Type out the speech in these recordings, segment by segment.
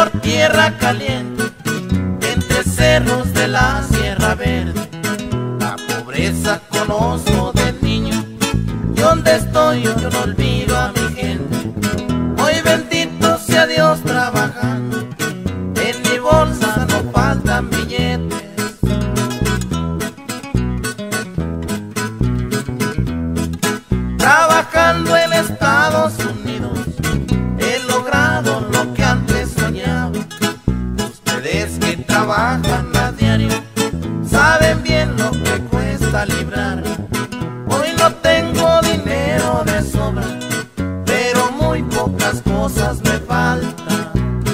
por tierra caliente, entre cerros de la Sierra Verde. La pobreza conozco de niño, y donde estoy yo no olvido a mi gente. Hoy bendito sea Dios trabajando, en mi bolsa no faltan billetes. Trabajando en Estados Unidos he logrado lo que antes soñaba. Ustedes que trabajan a diario saben bien lo que cuesta librar. Hoy no tengo dinero de sobra, pero muy pocas cosas me faltan.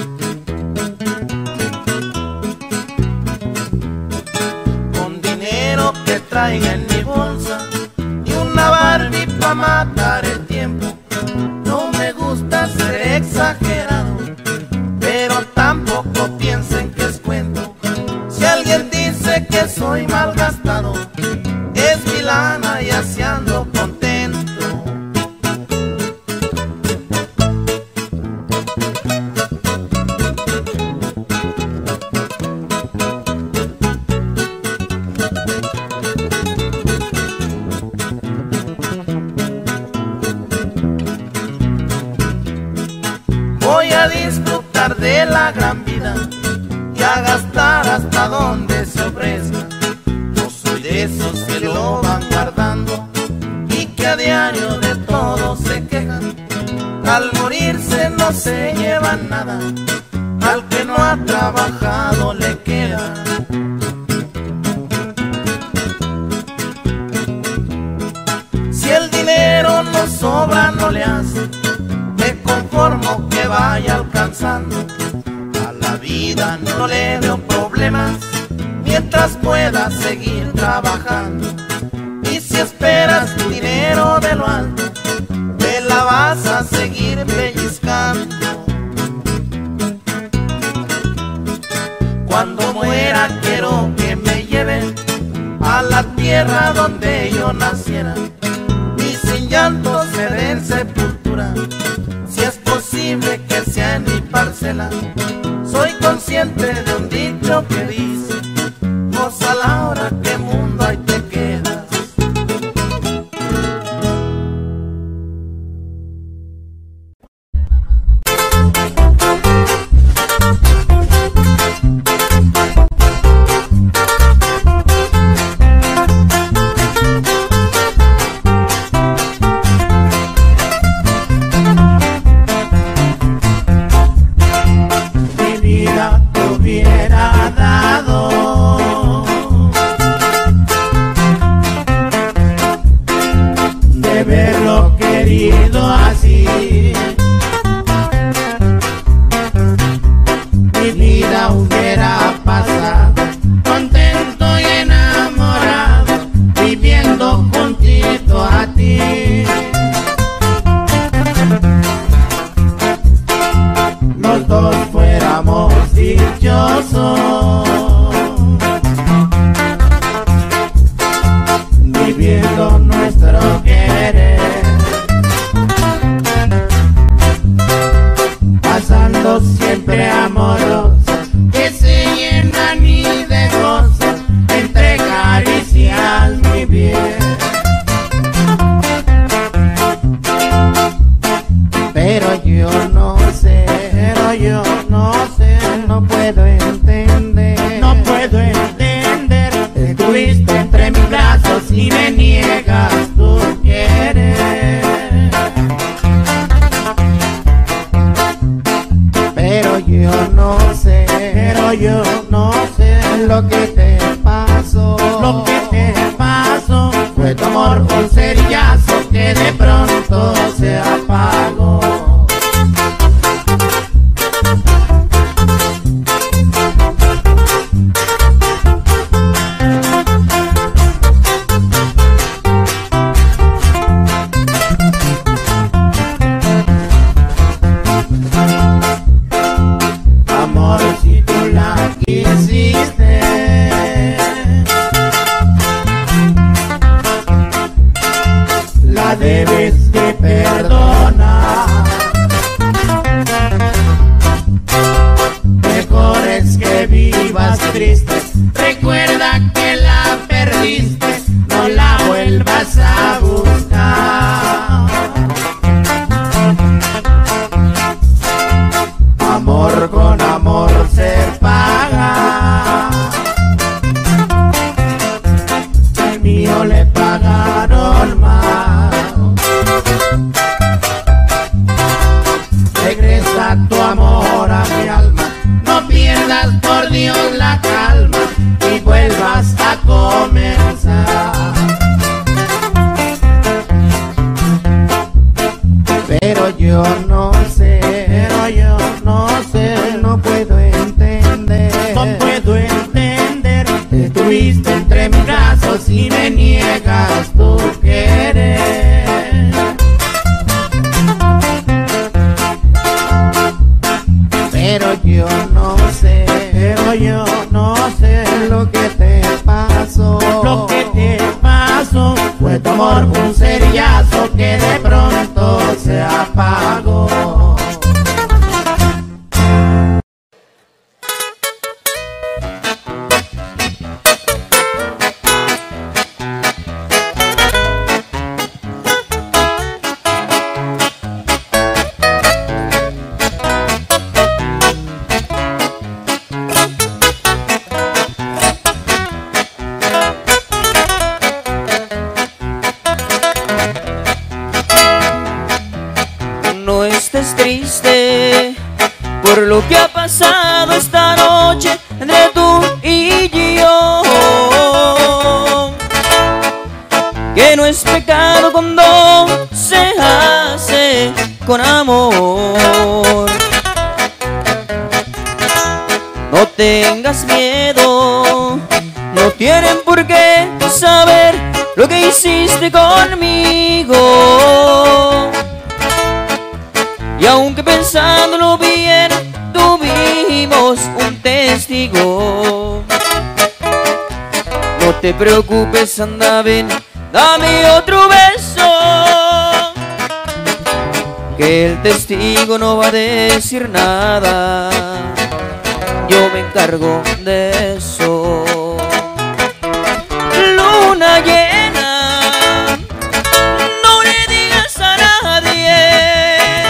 Con dinero que traiga en mi bolsa y una Barbie pa' matar el tiempo. No me gusta ser exagerado, pero tampoco piensen que es cuento. Si alguien dice que soy malgastado, es mi lana y así ando contento. Voy a disfrutar de la gran vida y a gastar hasta donde se ofrezca. No soy de esos que lo van guardando y que a diario de todo se quejan. Al morirse no se llevan nada, al que no ha trabajado le queda. Si el dinero no sobra no le hace, me conformo que vaya alcanzando. A la vida no le veo problemas mientras pueda seguir trabajando. Y si esperas dinero de lo alto, te la vas a seguir pellizcando. Cuando muera quiero que me lleven a la tierra donde yo naciera y sin llantos me den sepultura. Si es posible que sea en mi parcela, soy consciente de un dicho que dice: goza la hora que mundo ahí te quedas. triste, recuerda que la perdiste, no la vuelvas a buscar. Amor con amor se paga, el mío le pagaron mal. Regresa tu amor a mi alma, no pierdas por Dios la calma y vuelvas a comenzar. Pero yo no sé, no puedo entender, te tuviste entre mis brazos y me niegas tu querer. Pero yo no sé lo que te pasó. Lo que te pasó fue tu amor, un cerillazo que de pronto se apagó. No estés triste por lo que ha pasado esta noche entre tú y yo, que no es pecado cuando se hace con amor. No tengas miedo, no tienen por qué saber lo que hiciste conmigo. Y aunque pensándolo bien, tuvimos un testigo. No te preocupes, anda, ven, dame otro beso, que el testigo no va a decir nada, yo me encargo de eso. Luna llena, no le digas a nadie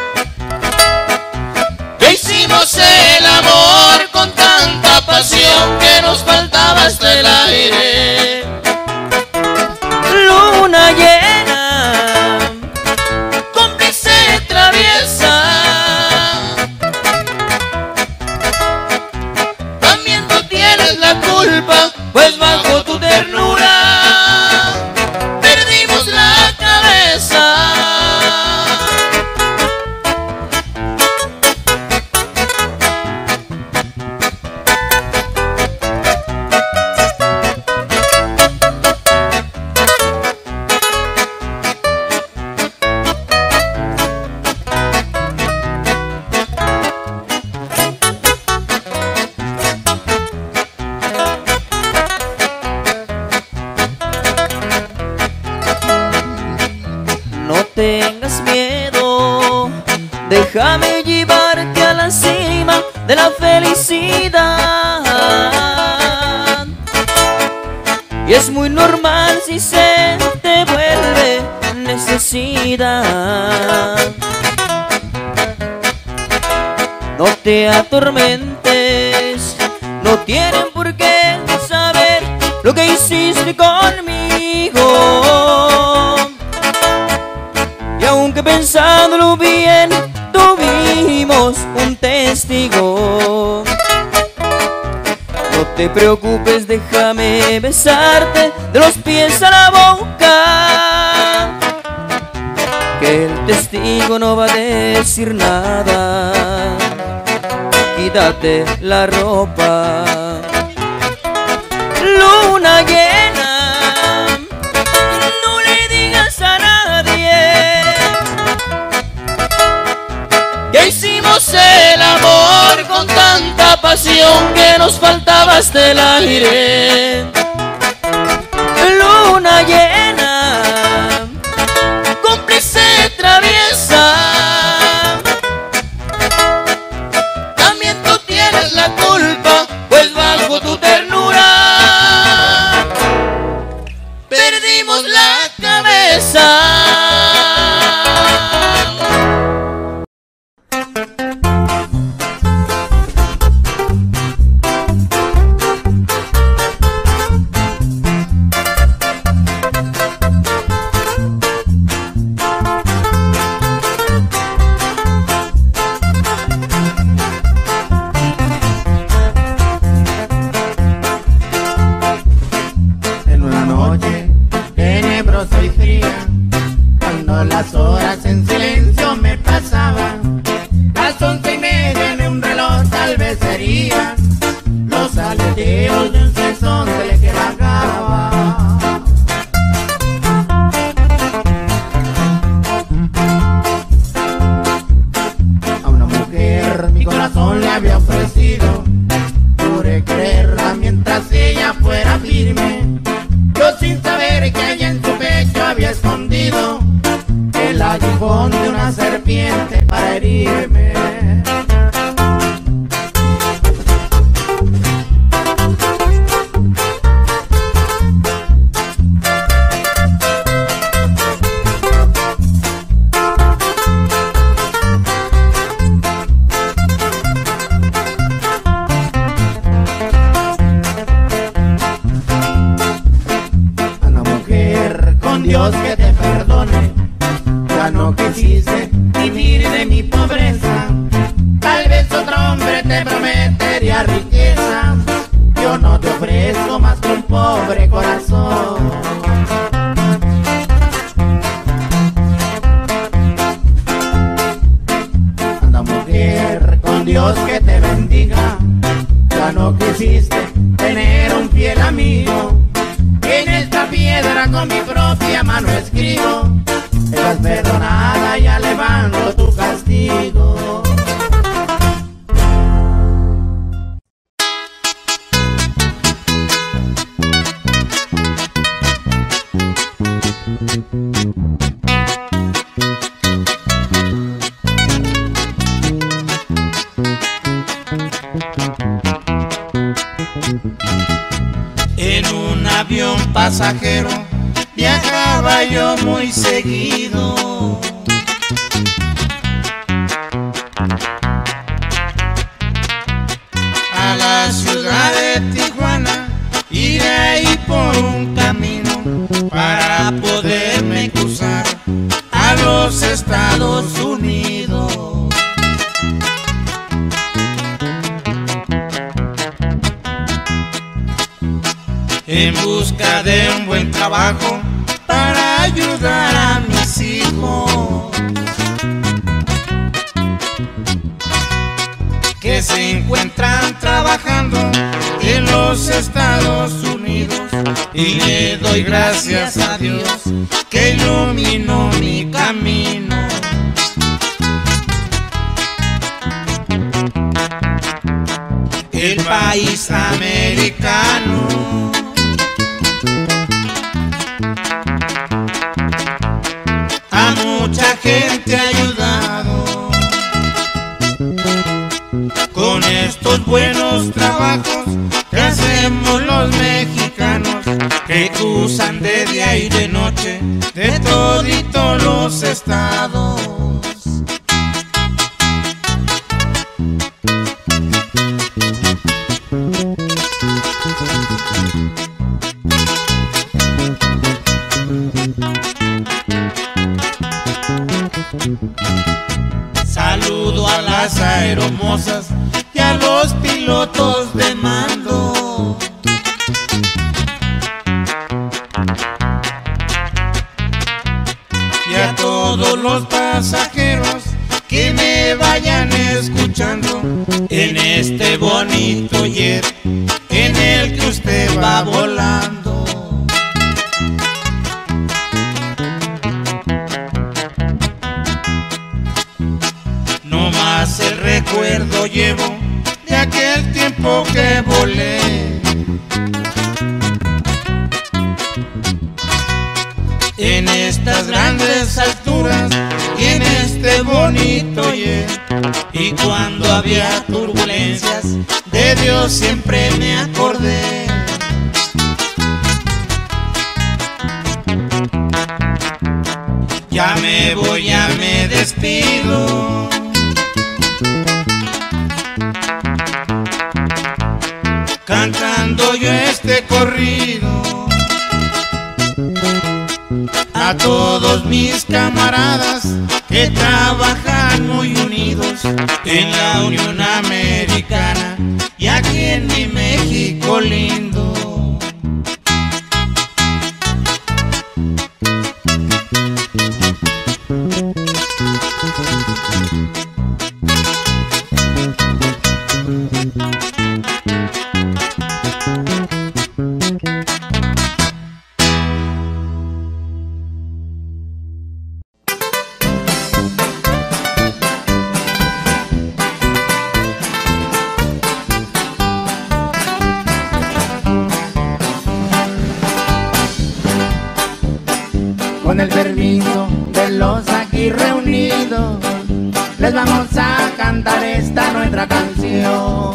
que hicimos el amor con tanta pasión que nos faltaba hasta el aire. luna llena, Cómplice traviesa, también tú tienes la culpa, pues bajo tu ternura perdimos la cabeza. no tengas miedo, déjame llevarte a la cima de la felicidad. Y es muy normal si se te vuelve necesidad. No te atormentes, no tienen por qué saber lo que hiciste conmigo. Y aunque pensándolo bien, tuvimos un testigo. No te preocupes, déjame besarte de los pies a la boca, que el testigo no va a decir nada. Quítate la ropa. Luna llena, no le digas a nadie Que hicimos el amor con tanta pasión que nos faltaba hasta el aire. luna llena, Cómplice traviesa, también tú tienes la culpa, pues bajo serían los aleteos de un sensontle que vagaba. A una mujer mi corazón le había ofrecido, juré creerla mientras ella fuera firme, yo sin saber que ella en su pecho había escondido el aguijón de una serpiente para herirme. Dios que te perdone, ya no quisiste vivir de mi pobreza. Tal vez otro hombre te prometería riqueza, yo no te ofrezco más que un pobre corazón. Anda mujer, con Dios que te bendiga, ya no quisiste tener un fiel amigo. En esta piedra con mi propia mano escribo, estás perdonada, ya levanto tu castigo. En un avión pasajero viajaba yo muy seguido. A la ciudad de Tijuana iré ahí por un camino para poderme cruzar a los Estados Unidos. En busca de un buen trabajo para ayudar a mis hijos que se encuentran trabajando en los Estados Unidos, y le doy gracias a Dios que iluminó mi camino. El país americano a mucha gente ha ayudado con estos buenos trabajos que hacemos los mexicanos, que cruzan de día y de noche de toditos los estados. Saludo a las aeromosas y a los pilotos de mando, y a todos los pasajeros que me vayan escuchando en este bonito jet en el que usted va volando. No más el recuerdo llevo de aquel tiempo que volé, en estas grandes alturas y en este bonito jet. Y cuando había turbulencias, de Dios siempre me acordé. Ya me voy, ya me despido, cantando yo este corrido a todos mis camaradas que trabajan muy unidos en la Unión Americana y aquí en mi México lindo. Con el permiso de los aquí reunidos, les vamos a cantar esta nuestra canción.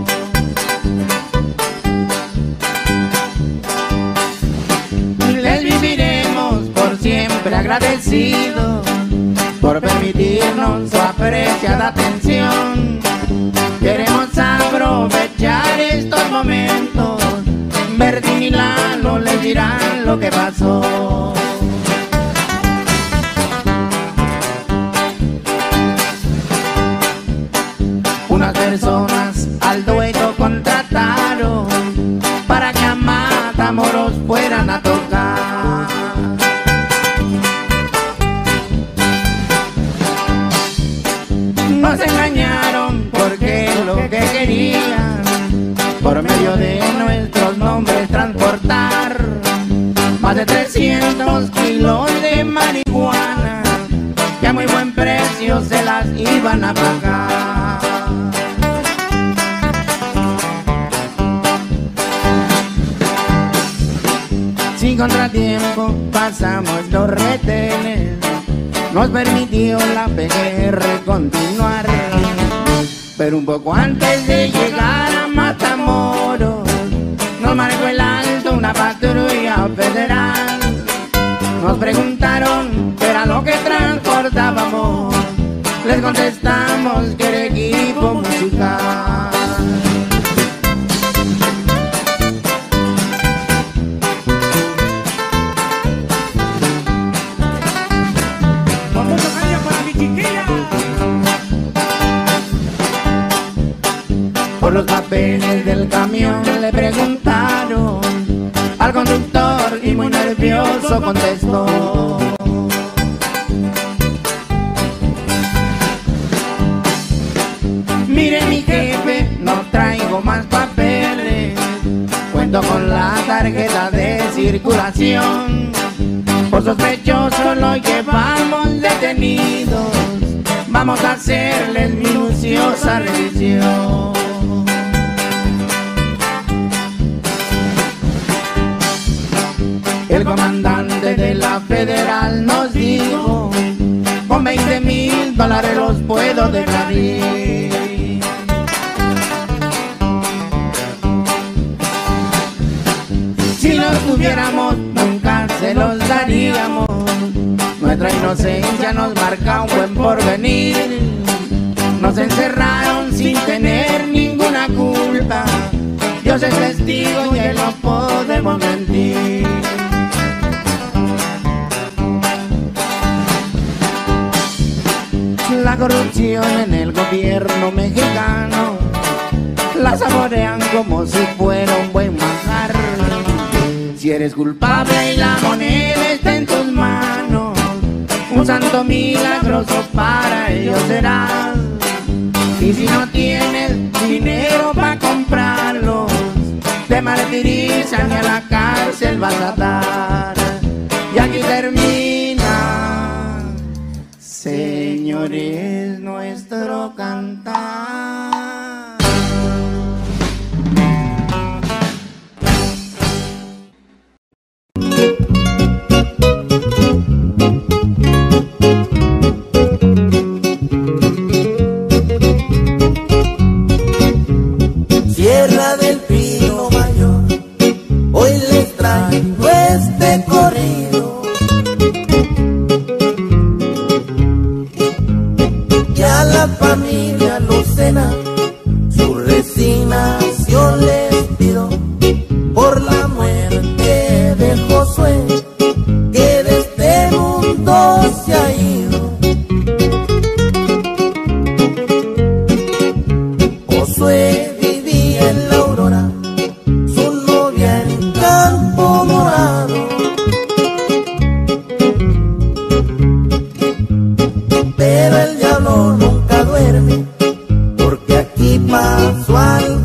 Les viviremos por siempre agradecidos por permitirnos su apreciada atención. Queremos aprovechar estos momentos, Bertín y Lalo les dirán lo que pasó. Unas personas al dueto contrataron para que a Matamoros fueran a tocar. Nos engañaron porque lo que querían por medio de nuestros nombres transportar más de 300 kilos de marihuana que a muy buen precio se las iban a pagar. Sin contratiempo pasamos los retenes, nos permitió la PGR continuar, pero un poco antes de llegar a Matamoros nos marcó el alto una patrulla federal. Nos preguntaron qué era lo que transportábamos, les contestamos que era equipo musical. Por los papeles del camión le preguntaron al conductor y muy nervioso contestó: mire mi jefe, no traigo más papeles, cuento con la tarjeta de circulación. Por sospechoso lo llevamos detenidos, vamos a hacerles minuciosa revisión. El comandante de la federal nos dijo: con $20,000 los puedo dejar ir. Si los tuviéramos nunca se los daríamos, nuestra inocencia nos marca un buen porvenir. Nos encerraron sin tener ninguna culpa, Dios es testigo y él no podemos mentir. La corrupción en el gobierno mexicano la saborean como si fuera un buen manjar. Si eres culpable y la moneda está en tus manos, un santo milagroso para ellos serás. Y si no tienes dinero para comprarlos, te martirizan y a la cárcel vas a dar. Y aquí termina, señores, nuestro cantar. Sierra del Pino Mayor, hoy les traigo este corrido. Ya la familia Lucena su resignación les pido por la muerte de Josué, que de este mundo se ha ido. Josué vivía en la Aurora, su novia en Campo Morado, pero el diablo nunca duerme, porque aquí pasó algo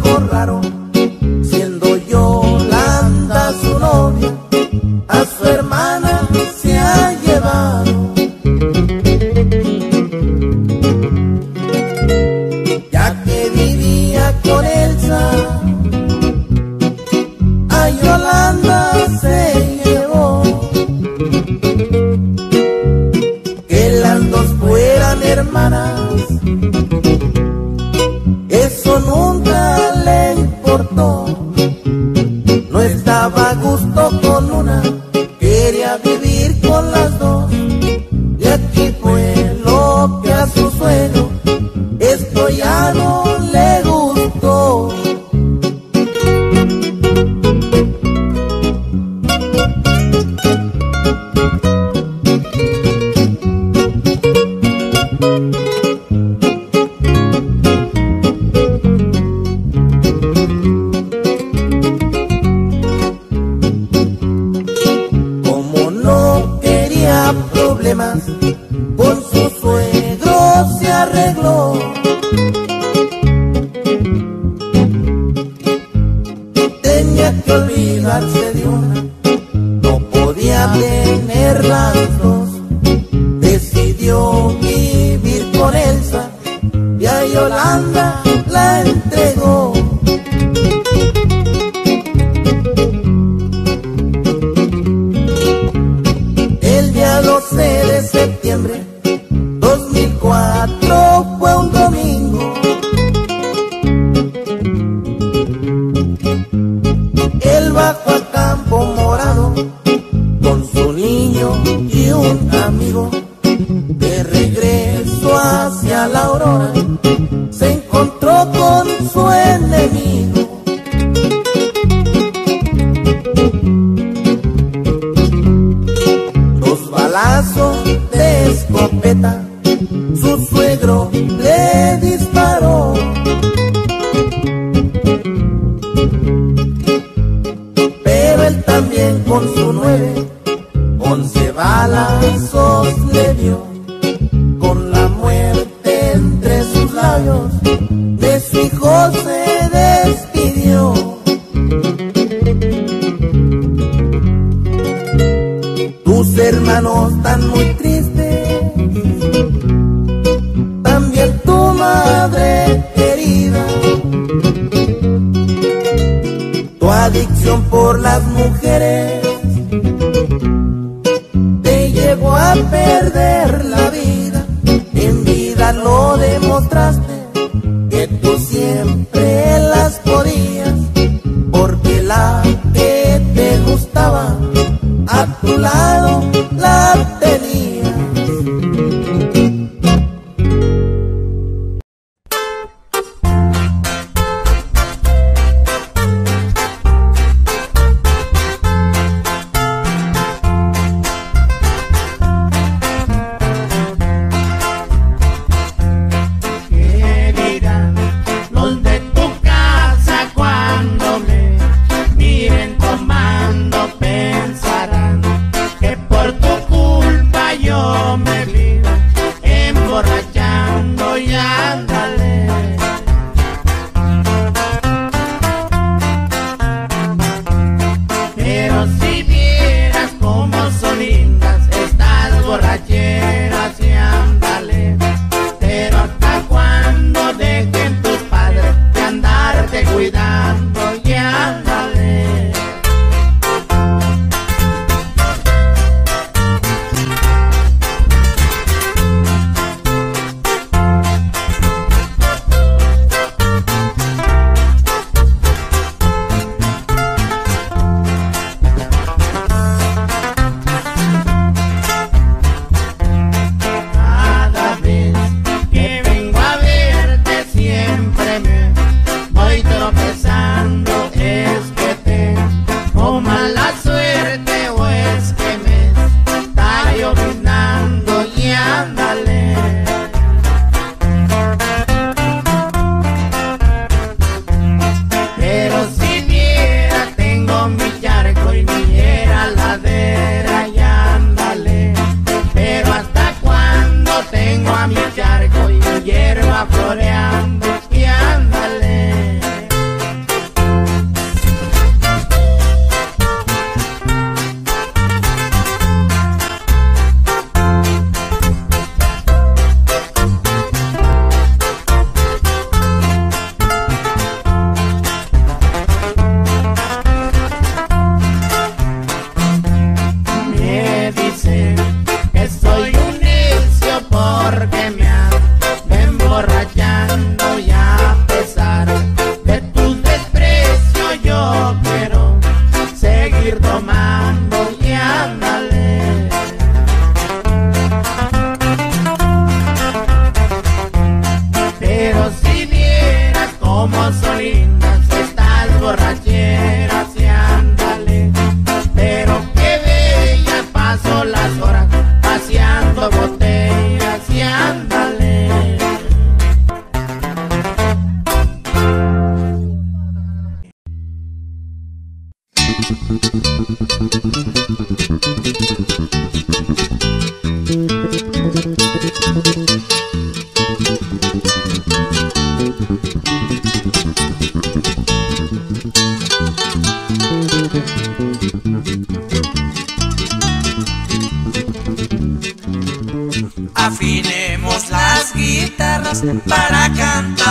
que olvidarse de una, no podía tener las dos. Decidió vivir con Elsa y a Yolanda la entregó. El día 12 de septiembre 2004 fue un domingo. Él bajó a Campo Morado con su niño y un amigo. De regreso hacia la Aurora se encontró con su enemigo. Dos balazos de escopeta su suegro le disparó. Pero él también con su 11 balazos le dio. Con la muerte entre sus labios de su hijo se despidió. Tus hermanos están muy tristes, también tu madre querida. Tu adicción por las mujeres te llevó a perder la vida. En vida lo demostraste, que tú siempre las podías, porque la que te gustaba a tu lado la tenías.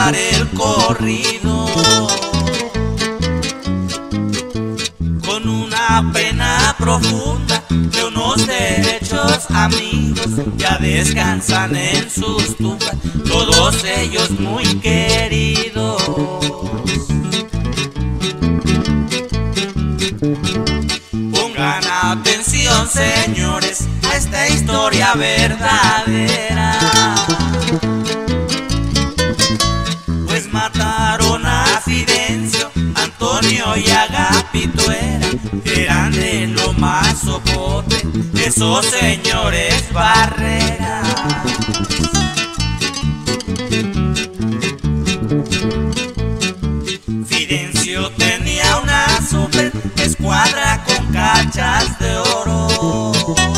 cantar el corrido con una pena profunda de unos derechos amigos. Ya descansan en sus tumbas, todos ellos muy queridos. Pongan atención, señores, a esta historia verdadera, pues mataron a Fidencio, Antonio y Agapito. Eran de lo más sopote, esos señores Barreras. Fidencio tenía una super escuadra con cachas de oro,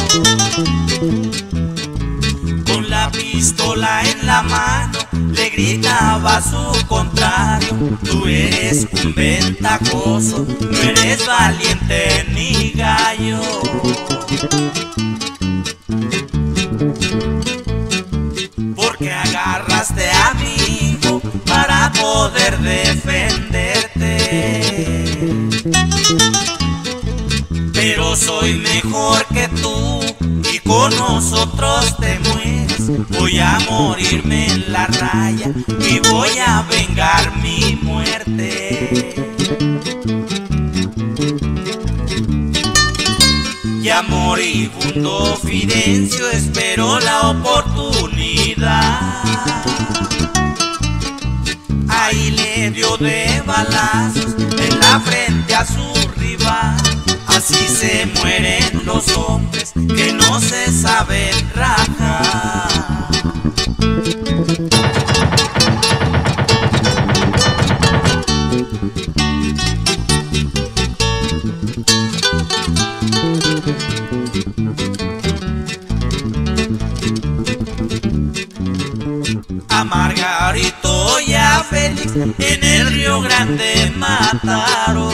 con la pistola en la mano le gritaba a su contrario: tú eres un ventajoso, no eres valiente ni gallo. Porque agarraste a mi hijo para poder defenderte. Pero soy mejor que tú y con nosotros te mueres. Voy a morirme en la raya y voy a vengar mi muerte. Ya moribundo Fidencio esperó la oportunidad. Ahí le dio de balazos en la frente a su rival. Así se mueren los hombres que no se saben rajar. A Margarito y a Félix en el Río Grande mataron.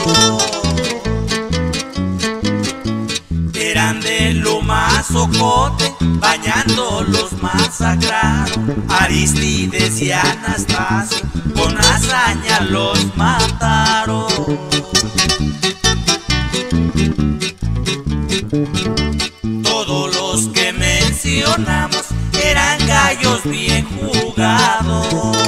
Eran de lo más ocote, bañando los masacraron. Aristides y Anastasio con hazaña los mataron. Todos los que mencionamos eran gallos bien jugados,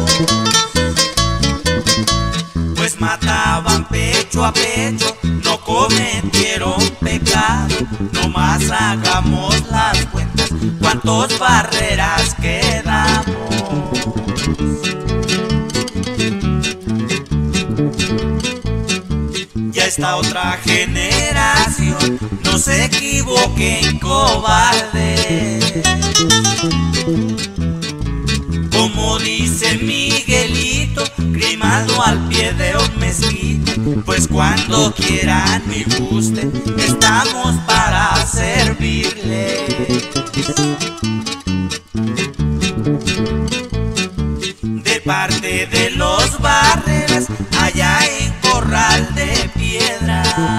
pues mataban pecho a pecho, no cometieron pecado. No más hagamos las cuentas, cuántos Barreras quedamos. Ya esta otra generación no se equivoquen, cobardes. Como dice Miguelito, Grimaldo al pie de un mezquite, pues cuando quieran y gusten, estamos para servirles. De parte de los Barreras, allá en Corral de Piedra,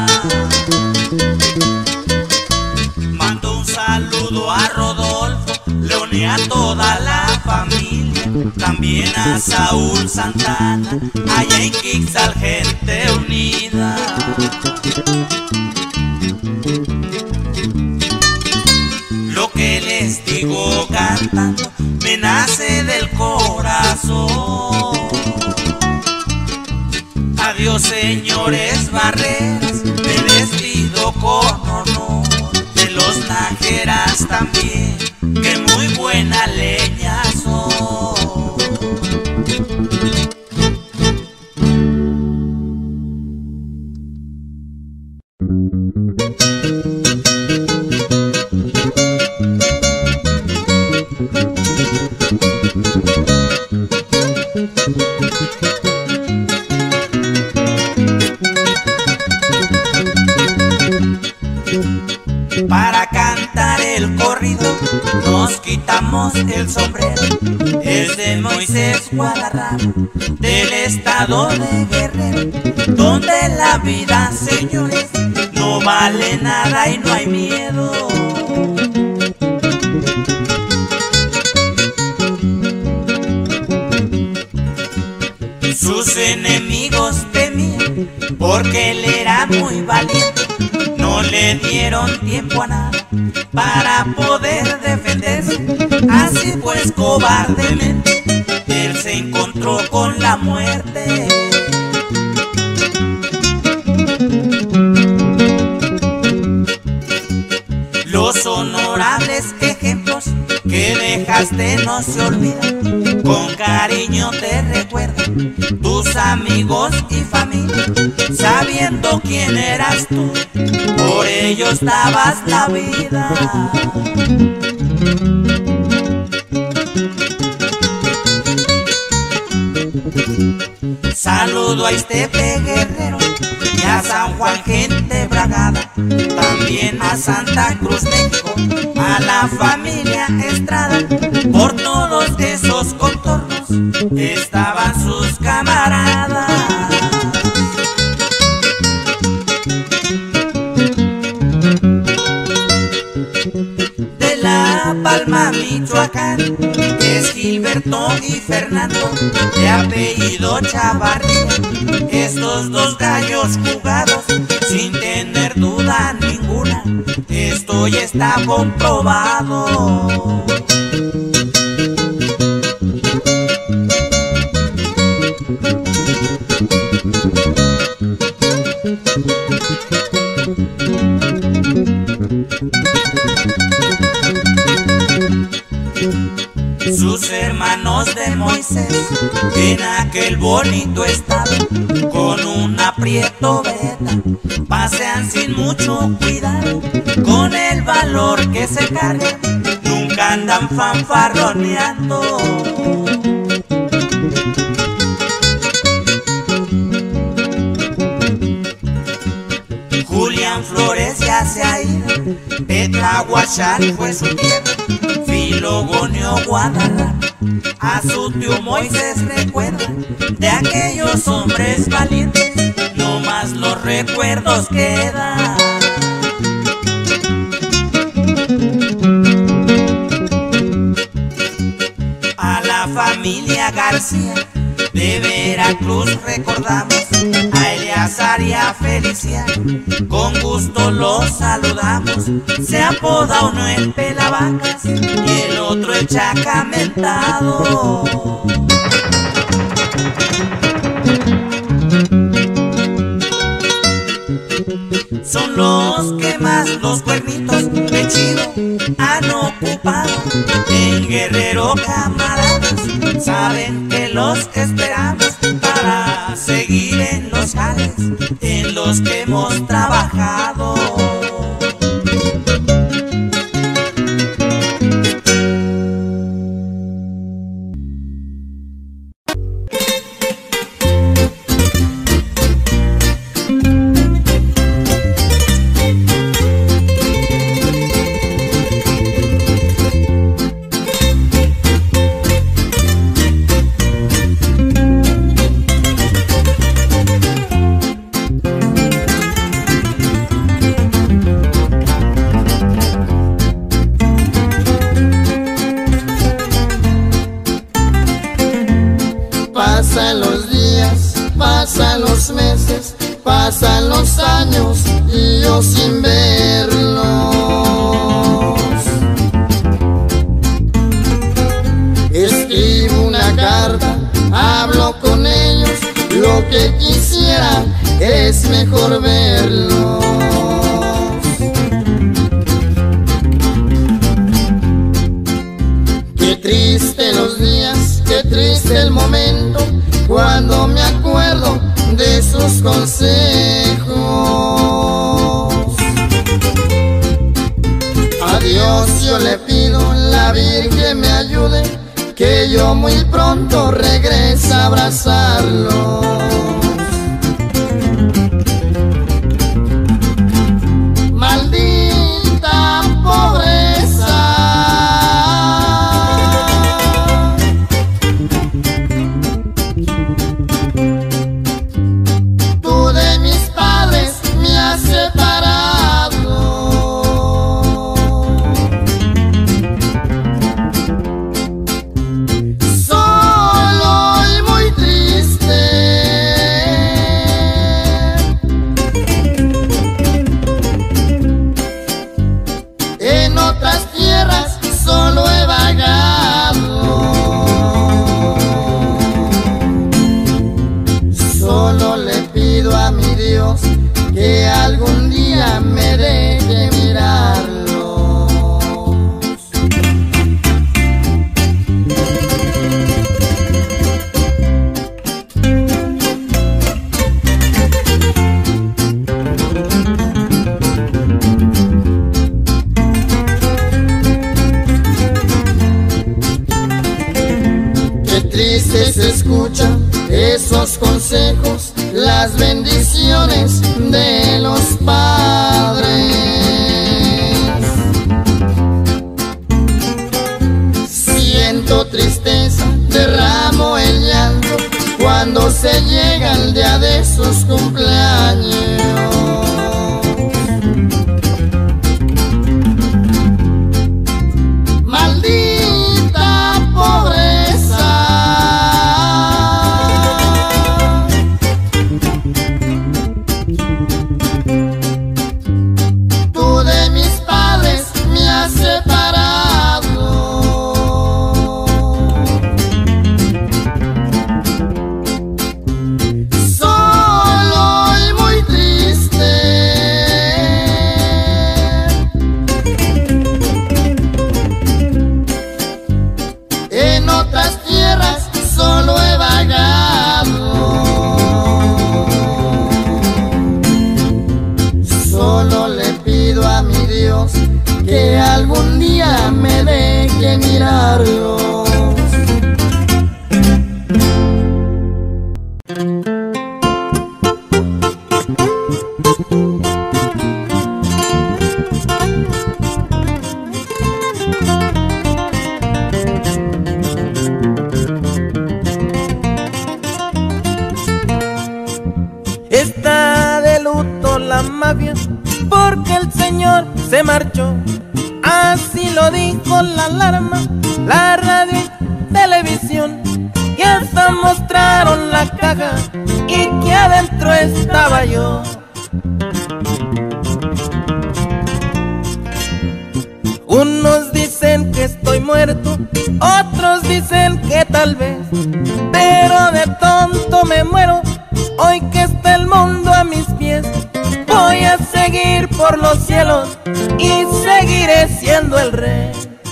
mando un saludo a Rodolfo, León y a toda la familia, también a Saúl Santana, allá en Quixal, gente unida. Lo que les digo cantando me nace del corazón. Adiós, señores Barreras, me despido con honor. De los Nájeras también, que muy buena leña son. Para cantar el corrido nos quitamos el sombrero. Es de Moisés Guadarrama, del estado de Guerrero, donde la vida, señores, no vale nada y no hay miedo. Sus enemigos temían porque él era muy valiente. No le dieron tiempo a nada para poder defenderse. Así pues cobardemente él se encontró con la muerte. Los honorables ejemplos que dejaste no se olvidan. Con cariño te recuerdan tus amigos y familia, sabiendo quién eras tú, por ellos dabas la vida. Saludo a Estepe Guerrero y a San Juan, gente bragada, también a Santa Cruz, México, a la familia Estrada. Por todos esos contornos estaban sus camaradas. De La Palma, Michoacán, es Gilberto y Fernando, de apellido Chavarría. Estos dos gallos jugados, sin tener duda ninguna, esto ya está comprobado. Sus hermanos de Moisés en aquel bonito estado, con un aprieto beta, pasean sin mucho cuidado. Con el valor que se cargan, nunca andan fanfarroneando. Julián Flores ya se ha ido, Petlahuachán fue su tierra, Filogonio Guadarrama, a su tío Moisés recuerda. De aquellos hombres valientes, no más los recuerdos quedan. A la familia García de Veracruz recordamos, a Eleazar y a Feliciano, con gusto los saludamos. Se apoda uno el Pelavacas y el otro el Chacamentado. Son los que más los cuernitos de chivo han ocupado. En Guerrero, camaradas, saben que los esperamos para seguir en los jales en los que hemos trabajado. Pasan los días, pasan los meses, pasan los años y yo sin verlos. Escribo una carta, hablo con ellos, lo que quisiera es mejor verlos. Qué triste los días, qué triste el momento, cuando me acuerdo de sus consejos. A Dios yo le pido, la Virgen me ayude, que yo muy pronto regrese a abrazarlos. Maldita pobreza, tú de mis padres me has separado. Solo y muy triste, que algún día me deje mirarlos. Qué triste se escuchan esos consejos, las bendiciones de los padres. Siento tristeza, derramo el llanto cuando se llega el día de sus cumpleaños. Maldita pobreza, tú de mis padres me has separado. Solo y muy triste, en otras tierras solo he vagado. Solo le pido a mi Dios que algún día me deje mirarlos. Está de luto la mafia porque el señor se marchó. Así lo dijo la alarma, la radio y televisión, que hasta mostraron la caja y que adentro estaba yo. Unos dicen que estoy muerto, otros dicen que tal vez, pero de tonto me muero hoy que está el mundo a mis pies. Voy a seguir por los cielos y seguiré siendo el rey.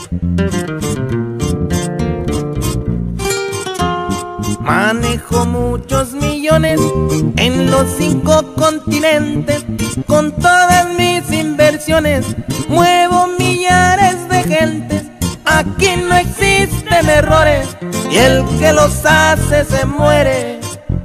Manejo muchos millones en los 5 continentes, con todas mis inversiones muevo millares de gentes. Aquí no existen errores y el que los hace se muere.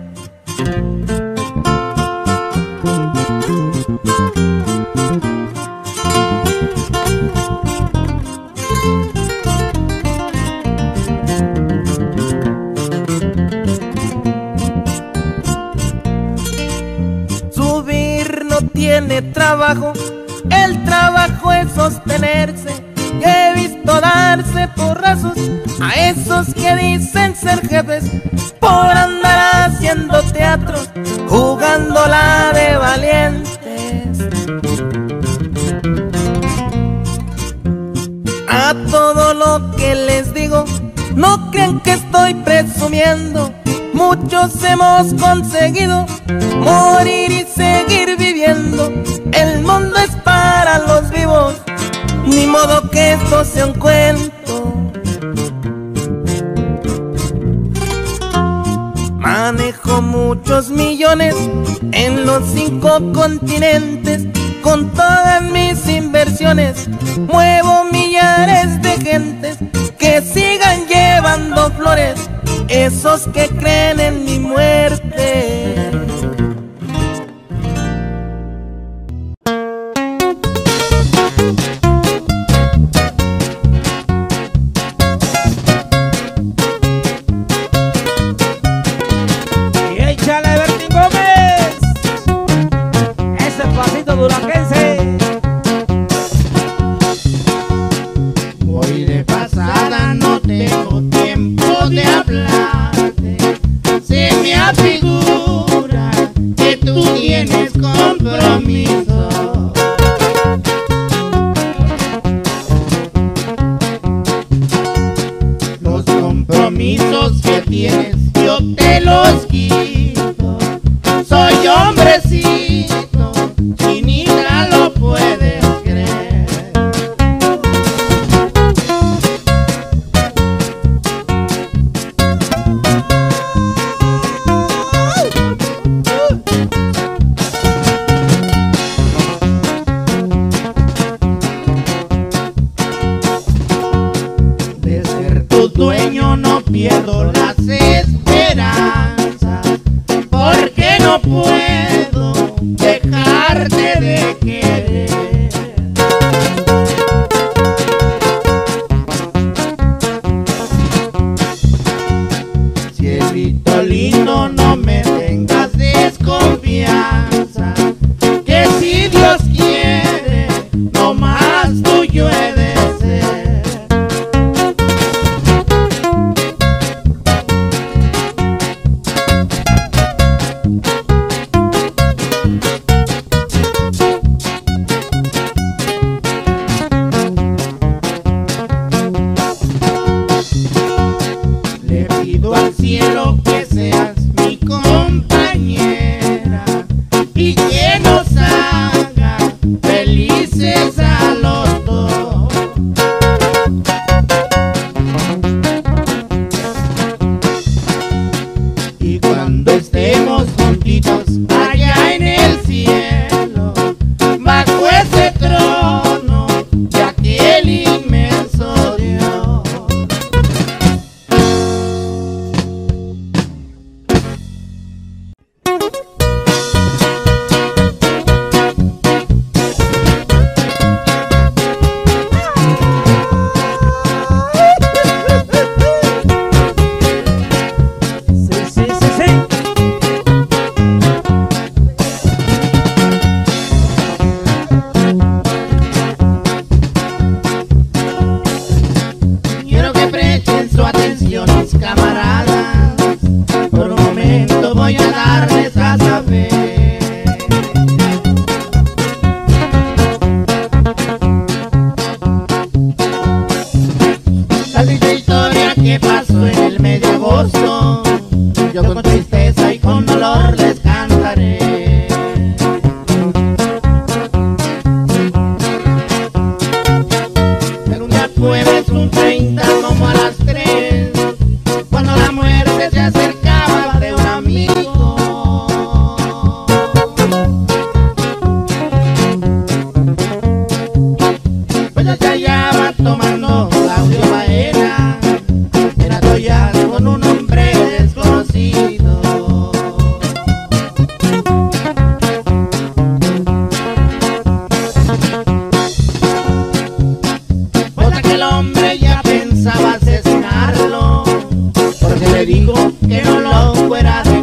Subir no tiene trabajo, el trabajo es sostenerse. He visto darse porrazos a esos que dicen ser jefes por andar haciendo teatro, jugándola de valientes. A todo lo que les digo, no crean que estoy presumiendo. Muchos hemos conseguido morir y seguir viviendo. El mundo es para los vivos, ni modo que esto sea un cuento. Manejo muchos millones en los 5 continentes, con todas mis inversiones muevo millares de gentes. Que sigan llevando flores esos que creen en mi muerte. Y échale Bertín Gómez, ese pasito duranguense. Voy de pasada, no tengo tiempo de hablarte. Se me afigura que tú tienes compromiso. Los compromisos que tienes yo te los quito. Soy hombrecito no puedo dejarte de querer. Cielito lindo, no me tengas desconfianza, que si Dios quiere, no más tuyo he de ser. Le pido al cielo que seas mi compañera y que nos haga felices a los dos. Y cuando estemos juntitos allá en el cielo, bajo ese trono de aquel inmenso Dios. Sí, sí, sí, sí. Quiero que presten su atención, mis camaradas. Por un momento voy a darles a saber la triste historia que pasó en el mes de agosto. Yo con tristeza y con dolor les cantaré. Pero un día jueves, un 30, como a las 3, cuando la muerte se acercaba de un amigo, pues yo se hallaba tomando Claudio Baena, era toya con un hombre desconocido. Pues aquel hombre ya pensaba asesinarlo, porque le dijo que no lo fuera a dejar.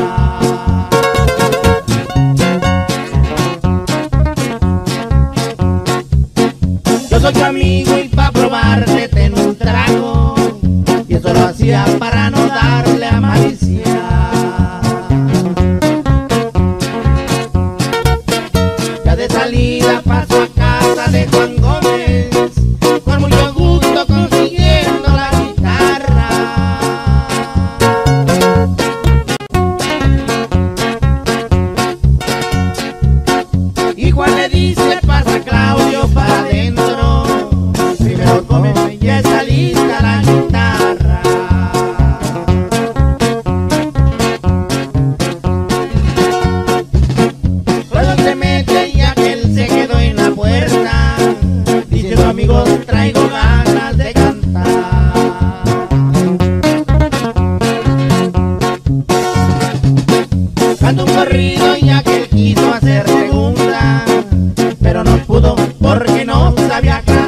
Yo soy tu amigo y pa' probarte ten un trago, y eso lo hacía para no darle a malicia. Ya de salida paso a casa de Juan Gómez, con mucho gusto consiguiendo la guitarra. Y Juan le dice, pasa Claudio para adentro, primero cómeme, ya está lista la guitarra. Luego se mete y aquel se quedó en la puerta, diciendo, amigos, traigo ganas de cantar. Cantó un corrido y aquel quiso hacer segunda, pero no pudo porque no sabía cantar.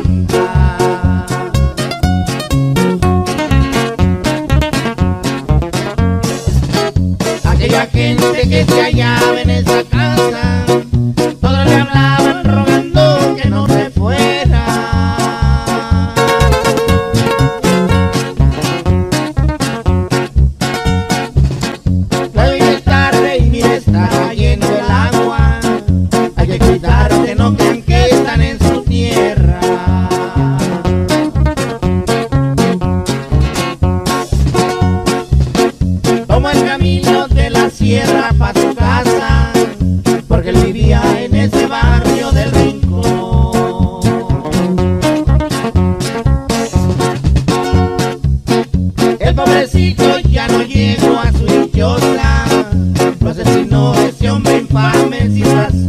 Aquella gente que se hallaba en esa casa, todos le hablaban rogando que no se fuera. Hoy es tarde y mira, está cayendo el agua, hay que cuidar que no crean que están en su tierra. Tomó el camino de la sierra para su casa, porque él vivía en ese barrio del Rincón. El pobrecito ya no llegó a su dichosa, lo asesinó ese hombre infame sin razón.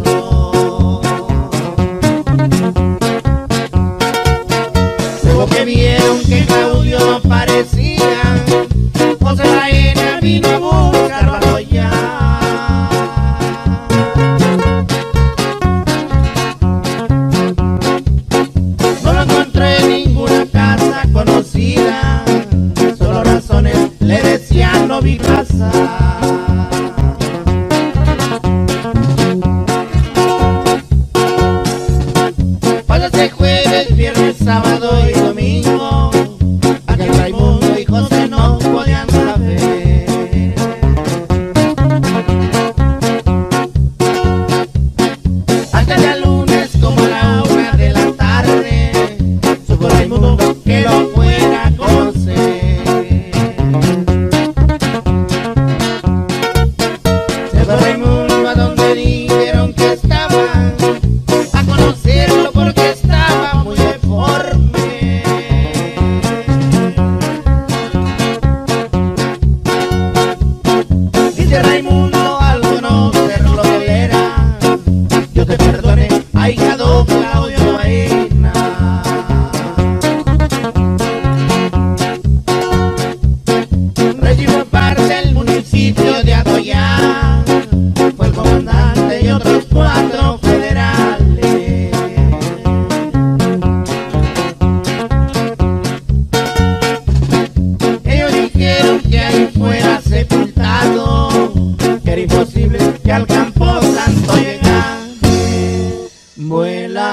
Luego que vieron que Claudio no parecía, José Baena vino a buscarlo allá.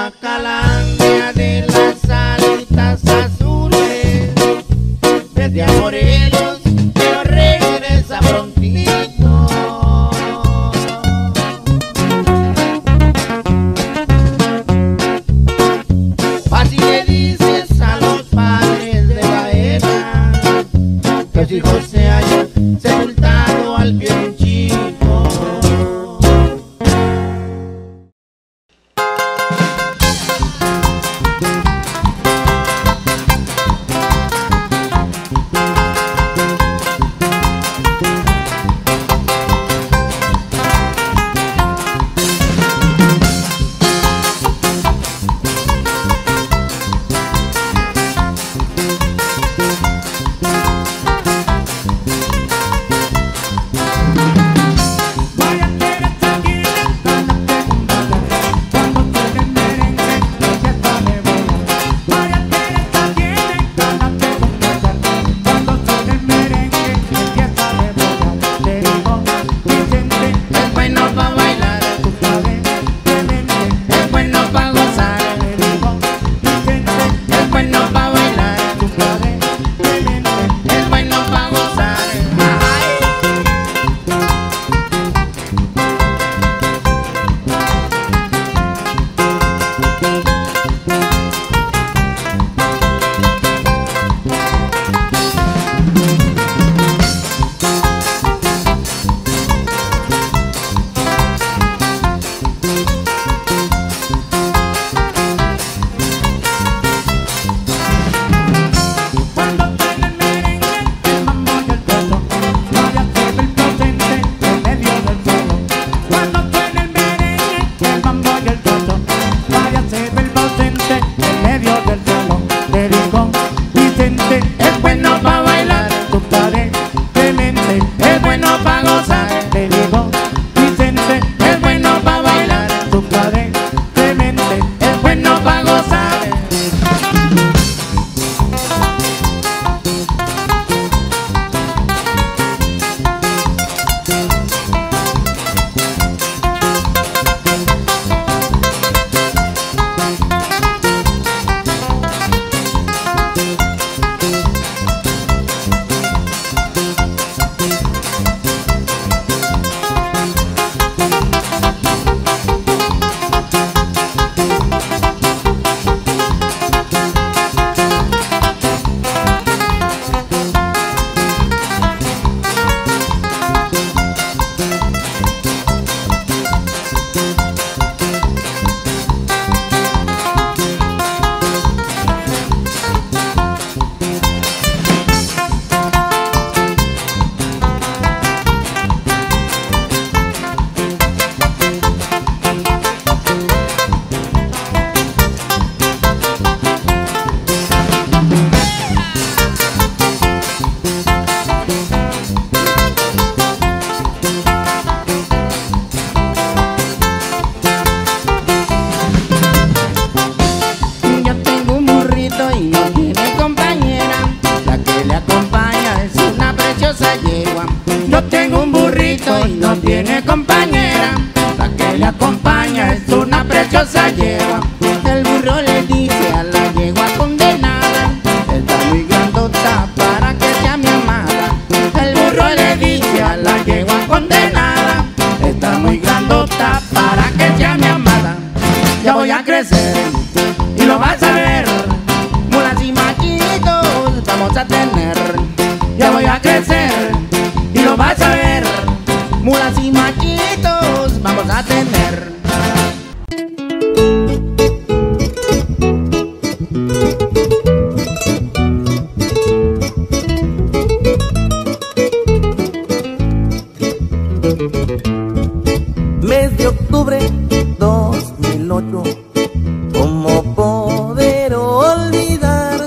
la calandria de las alitas azules, desde a Morelos, pero regresa prontito. Así le dices a los padres de Baena que su hijo se haya sepultado al pie de un chico. Mes de octubre 2008, ¿cómo poder olvidarte?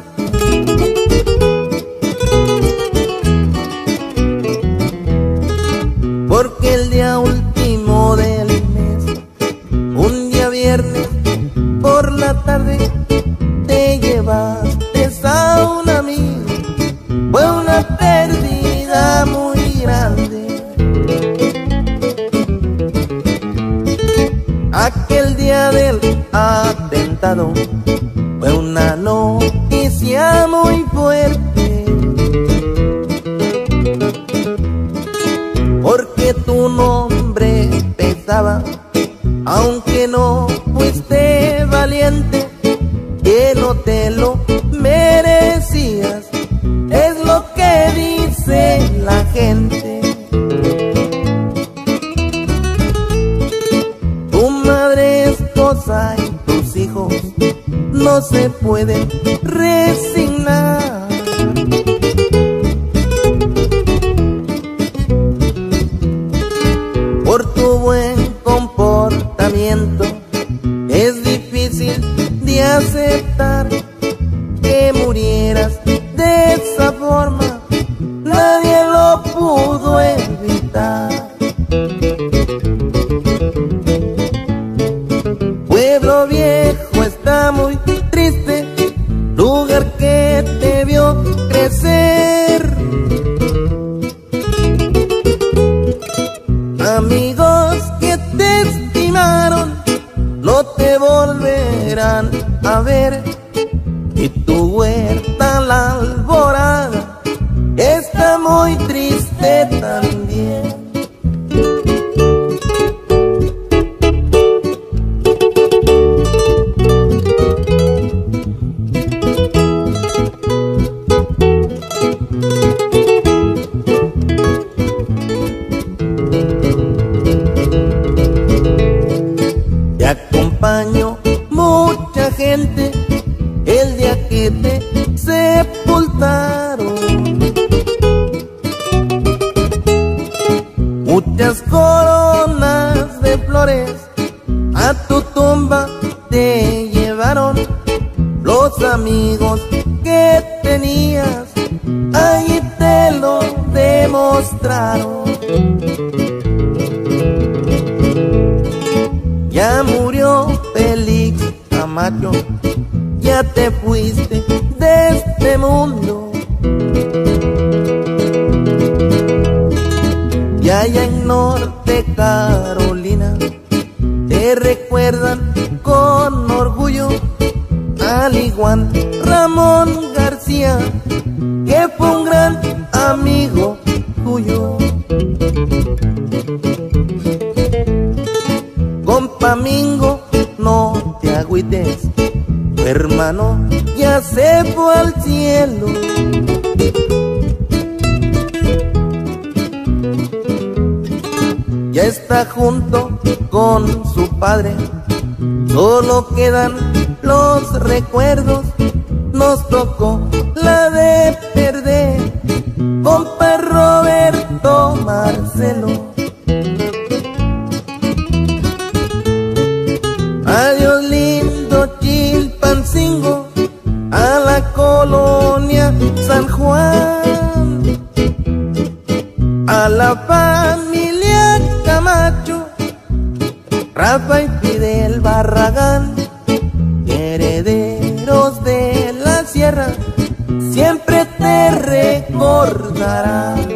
Porque el día último del mes, un día viernes por la tarde, te llevaste a un amigo. Fue una pérdida muy grande. Aquel día del atentado fue una noticia muy fuerte, porque tu nombre pesaba, aunque no fuiste valiente, que no te lo merecías, es lo que dice la gente. Tu madre es cosa y tus hijos no se pueden resignar. Por tu buen comportamiento es difícil de aceptar que murieras de esa forma, nadie lo pudo evitar. Pueblo Viejo está muy triste, lugar que te vio crecer. Amigos que te estimaron no te volverán a ver, y tu huerta la alborada está muy triste también. Te acompañó mucha gente el día que te sepultaron. Muchas coronas de flores a tu tumba te llevaron. Los amigos que tenías ahí te lo demostraron. Ya murió Félix Camacho, ya te fuiste de este mundo. Y allá en Norte Carolina te recuerdan con orgullo, al igual Ramón García, que fue un gran amigo tuyo. Compa Mingo, no te agüites, tu hermano ya se fue al cielo. Ya está junto con su padre, solo quedan los recuerdos. Nos tocó la de perder, compa Roberto Marcelo. Adiós lindo Chilpancingo, a la colonia San Juan, a la familia Camacho, Rafa y Fidel Barragán, herederos de la sierra, siempre te recordarán.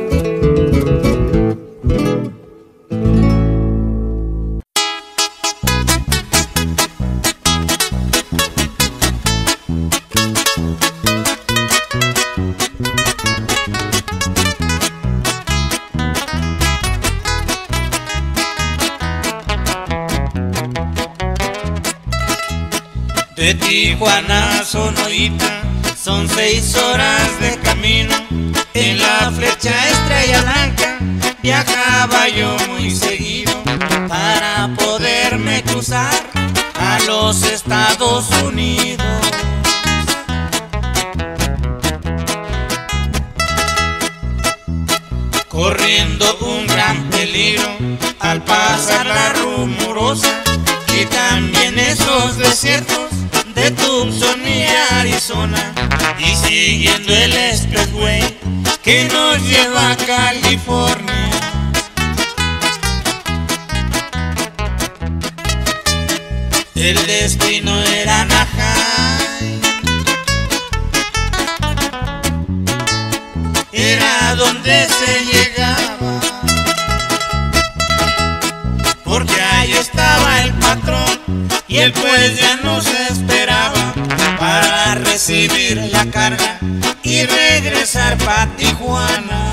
De Tijuana a Sonorita son 6 horas de camino. En la flecha Estrella Blanca viajaba yo muy seguido para poderme cruzar a los Estados Unidos. Corriendo un gran peligro al pasar la rumorosa y también esos desiertos de Tucson y Arizona, y siguiendo el expressway que nos lleva a California. El destino era Anaheim, era donde se llegaba, porque hay estaba el patrón y él pues ya nos esperaba para recibir la carga y regresar pa' Tijuana.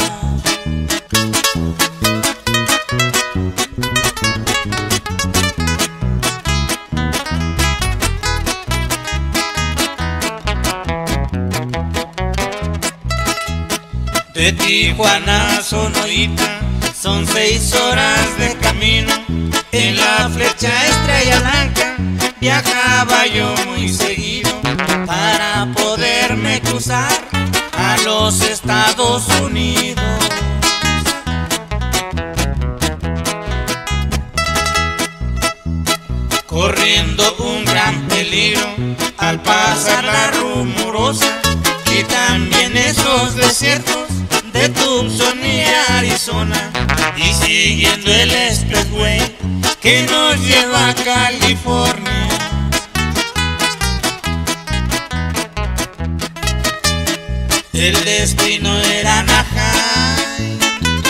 De Tijuana a Sonorita son 6 horas de camino. En la flecha Estrella Blanca viajaba yo muy seguido para poderme cruzar a los Estados Unidos. Corriendo un gran peligro al pasar la Rumorosa y también esos desiertos de Tucson y Arizona, y siguiendo el expressway que nos lleva a California. El destino era Anaheim,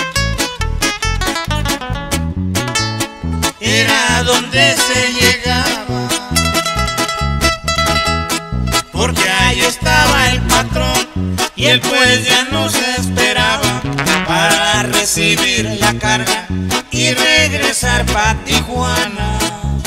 era donde se llegaba, porque ahí estaba el patrón y él pues ya nos esperaba para recibir la carga y regresar pa' Tijuana.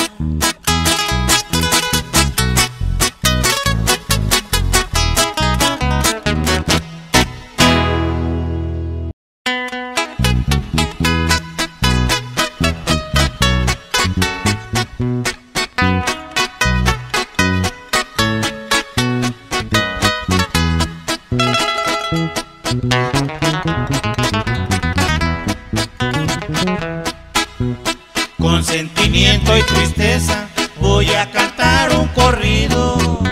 Con sentimiento y tristeza voy a cantar un corrido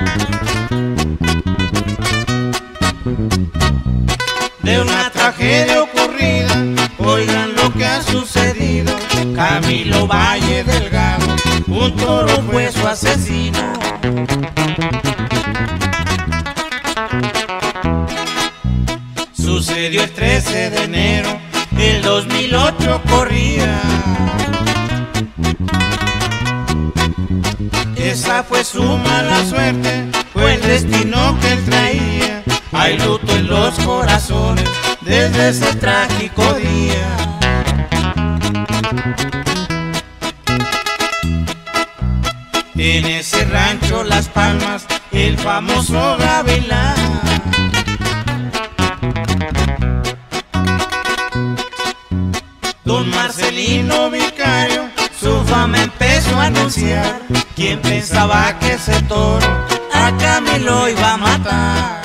de una tragedia ocurrida. Oigan lo que ha sucedido. Camilo Valle Delgado, un toro fue su asesino. Sucedió el 13 de enero del 2008, corría. Esa fue su mala suerte, fue el destino que él traía. Hay luto en los corazones desde ese trágico día. En ese rancho Las Palmas, el famoso Gavilán, don Marcelino Vicario su fama empezó a anunciar. ¿Quién pensaba que ese toro a Camilo iba a matar?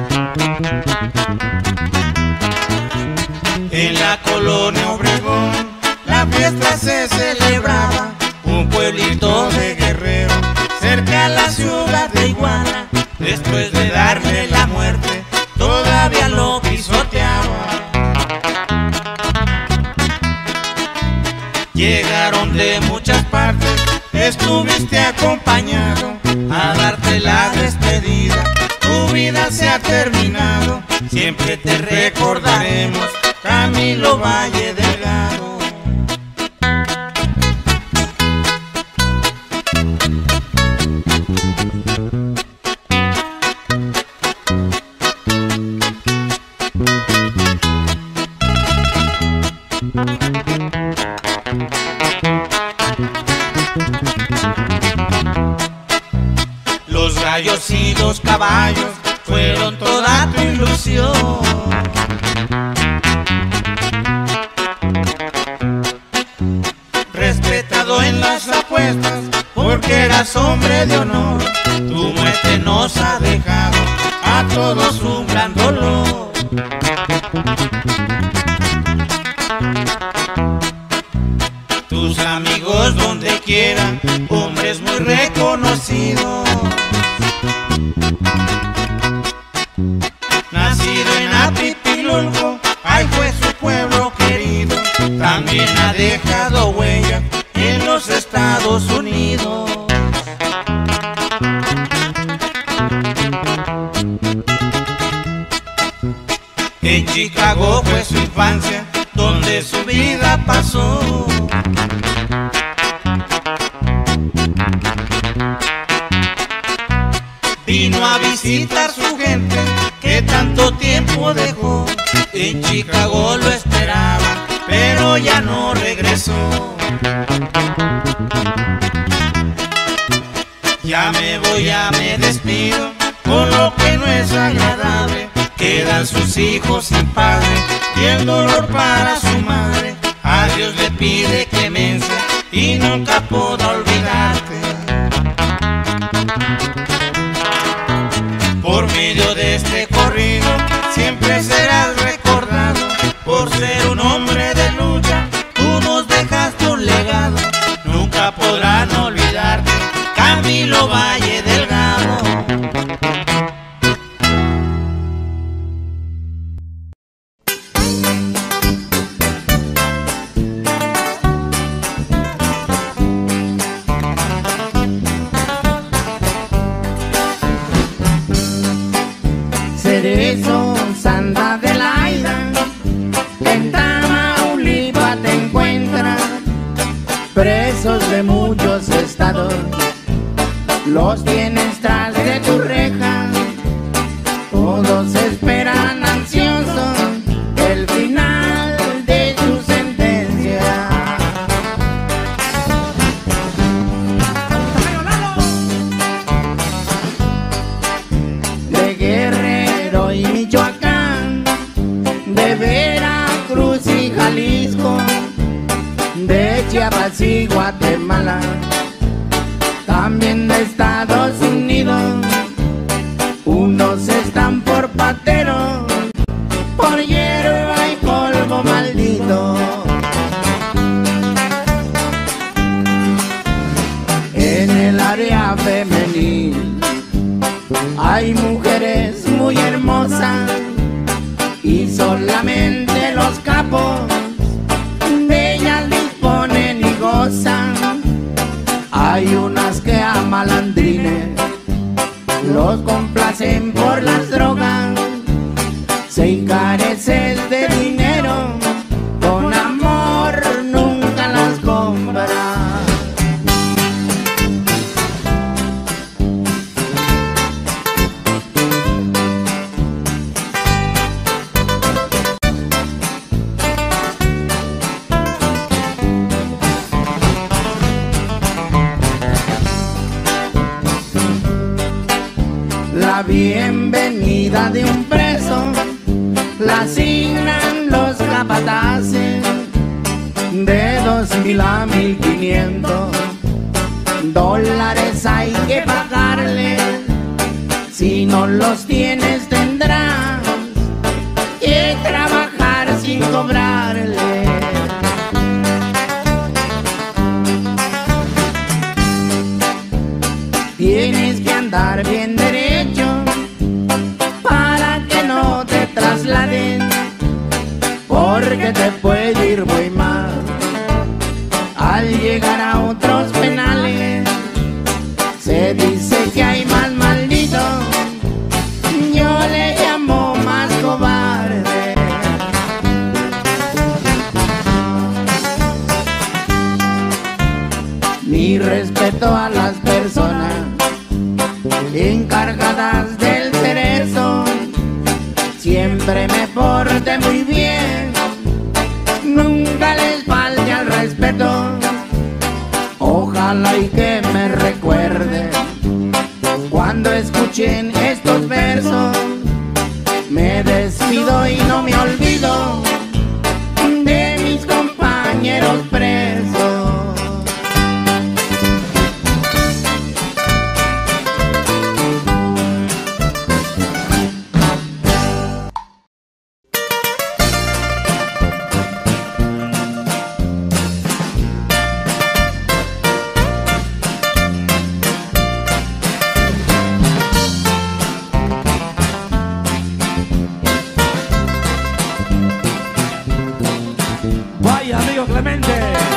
En la colonia Obregón la fiesta se celebraba, un pueblito de Guerrero cerca a la ciudad de Iguala. Después de darle la muerte todavía lo pisoteaba. Llegaron de muchas partes, estuviste acompañado a darte la despedida. Tu vida se ha terminado, siempre te recordaremos, Camilo Valle Delgado. Los gallos y los caballos fueron toda tu ilusión. Respetado en las apuestas porque eras hombre de honor. Tu muerte nos ha dejado a todos un gran dolor. Tus amigos donde quieran, hombres muy reconocidos. Nacido en Apipilulco, ahí fue su pueblo querido. También ha dejado huella en los Estados Unidos. En Chicago fue su infancia, donde su vida pasó. visitar su gente que tanto tiempo dejó. En Chicago lo esperaba, pero ya no regresó. Ya me voy, ya me despido, con lo que no es agradable. Quedan sus hijos sin padre y el dolor para su madre. A Dios le pide clemencia y nunca podrá olvidarte. Por medio de este corrido siempre serás recordado. Por ser un hombre de lucha, tú nos dejaste un legado. Nunca podrán olvidarte, Camilo Valle Delgado. Cerezo, Santa Adelaida, en Tamaulipas te encuentras, presos de muchos estados, los tienes tras de tu reja, todos esperan ansiosos el final de tu sentencia. De Guerrero y Michoacán, de Veracruz y Jalisco, de Chiapas y Guatemala, también de Estados Unidos, unos están por pateros, por hierba y polvo maldito. En el área femenil hay mujeres muy hermosas y solamente los capos de ellas disponen y gozan. Hay unas que a malandrines los complacen por las drogas, se careces de dinero, con amor nunca las compras. La bienvenida de un preso la asignan los capataces, de 2,000 a 1,500 dólares hay que pagarle. Si no los tienes tendrás que trabajar sin cobrarle. Tienes que andar bien derecho para que no te trasladen, porque te puede ir muy mal al llegar a otros penales. Se dice que hay más malditos, yo le llamo más cobarde. Mi respeto a las personas encargadas del cerezo, siempre me porté muy bien, nunca les falte al respeto. Ojalá y que me recuerden cuando escuchen estos versos. Me despido y no me olvido de mis compañeros presos. Vaya, amigo Clemente.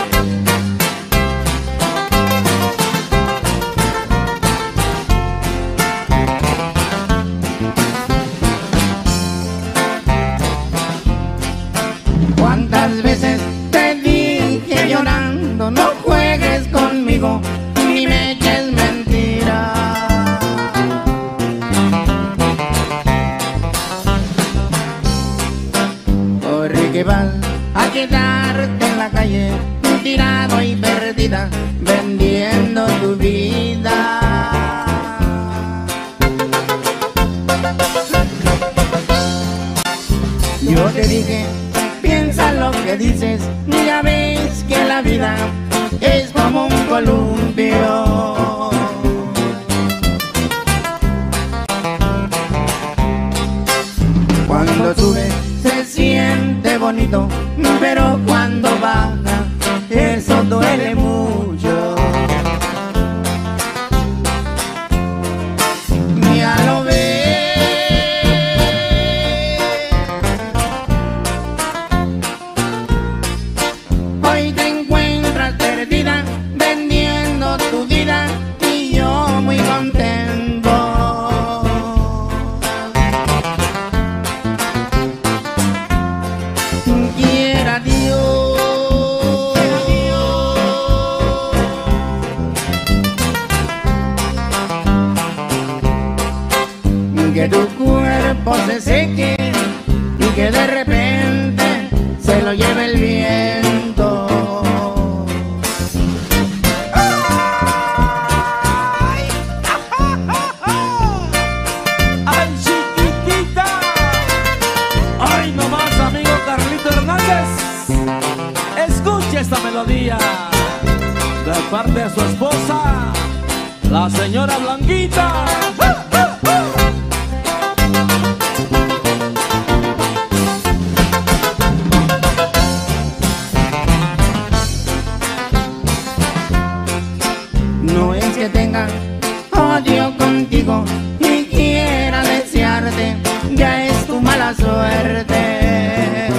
¿Cuántas veces te dije llorando, no juegues conmigo ni me eches mentira? columpio. Cuando sube se siente bonito, pero cuando baja eso duele mucho. Ya lo ves, hoy te encuentras perdida vendiendo tu vida y yo muy contento. Quiera Dios que tu cuerpo se seque y que de repente se lo lleve el viento. ¡Ay, chiquitita! ¡Ay, nomás, amigo Carlito Hernández! Escuche esta melodía de parte de su esposa, la señora Blanquita. No es que tenga odio contigo y quiera desearte, ya es tu mala suerte.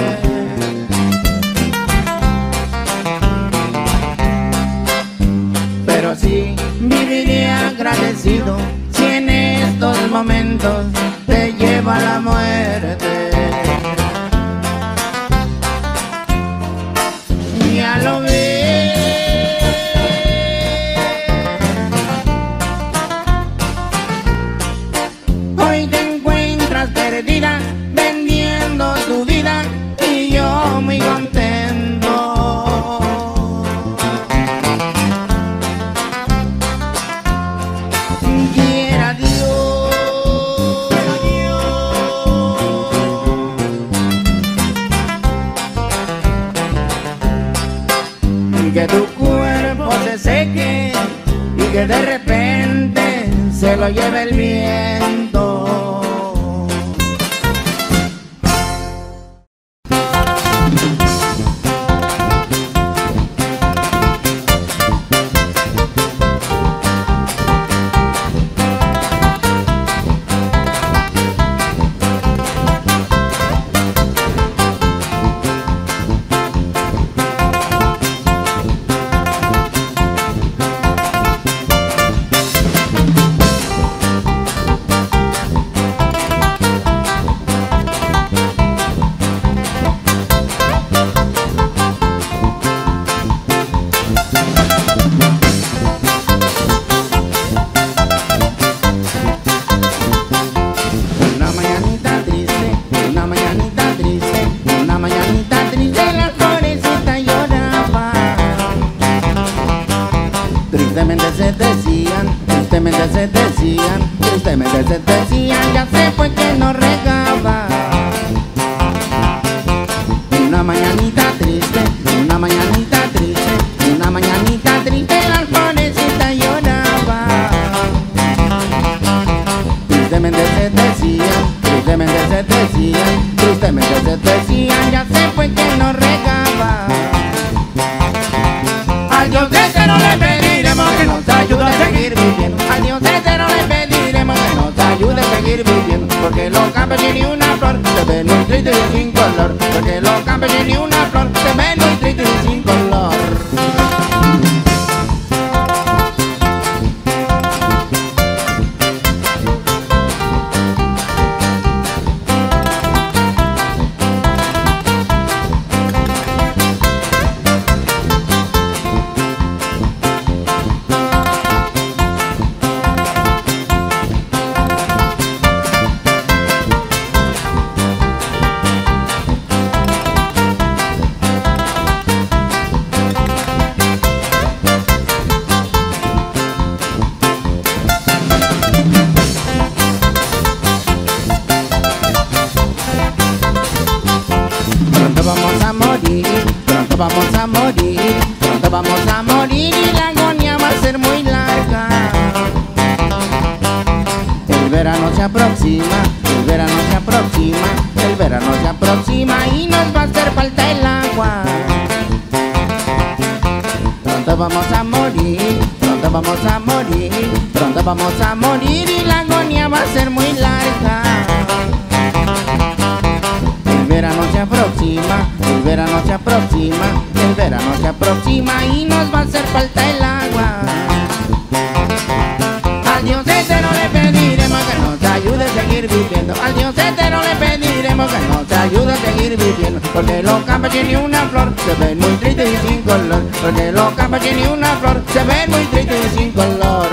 Pero sí viviré agradecido si en estos momentos te lleva la muerte. Ya lo ves, hoy te encuentras perdida vendiendo tu vida y yo muy contento. Quiera Dios que tu cuerpo se seque y que de repente se lo lleve el viento. Tristemente se decían, ya se fue que no regaba. Una mañanita triste, una mañanita triste, una mañanita triste, la florecita lloraba. Tristemente se decían, tristemente se decían, tristemente se decían, ya se fue que no regaba. Al Dios eterno le pediremos que nos ayude a seguir viviendo. Al Dios eterno le pediremos que nos ayude a seguir viviendo. Porque los campesinos ni una flor se ven muy tristes y sin color. Porque los campesinos ni una flor se ven muy tristes y sin color. aproxima, el verano se aproxima, el verano se aproxima y nos va a hacer falta el agua. Pronto vamos a morir, pronto vamos a morir, pronto vamos a morir y la agonía va a ser muy larga. El verano se aproxima, el verano se aproxima, el verano se aproxima y nos va a hacer falta el agua. Al Dios eterno le pediremos que nos ayude a seguir viviendo. Al Dios eterno le pediremos que nos ayude a seguir viviendo. Porque los campos ni una flor se ven muy tristes y sin color. Porque los campos ni una flor se ven muy tristes y sin color.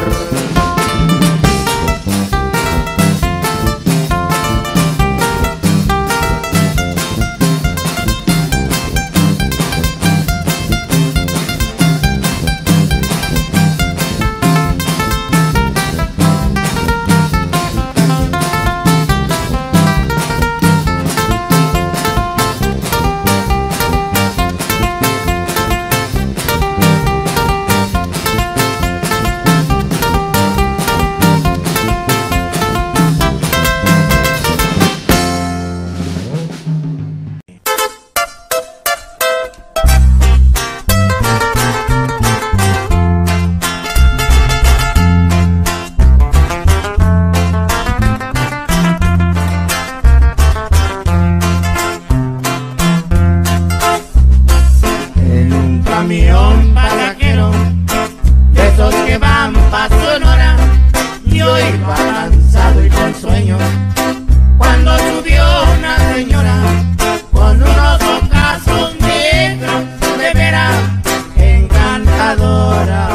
Camión pasaquero, de esos que van pa' Sonora, yo iba cansado y con sueño, cuando subió una señora, con unos ojazos negros, de veras encantadora.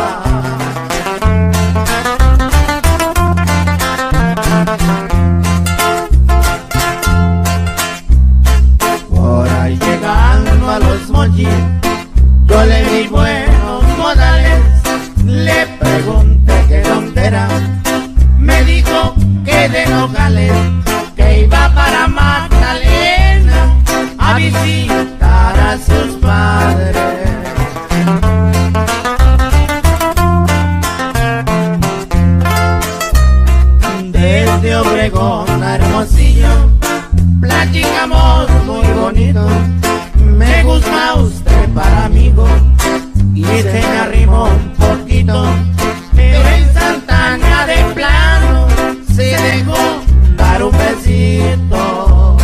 Por ahí llegando a los mochis, yo le di buenos modales, le pregunté qué dónde era, me dijo que de Nogales, que iba para Magdalena a visitar a sus padres. Desde Obregón a Hermosillo, platicamos muy bonito, me gusta usted para amigo, y se me arrimó un poquito, pero en Santana de plano se dejó dar un besito.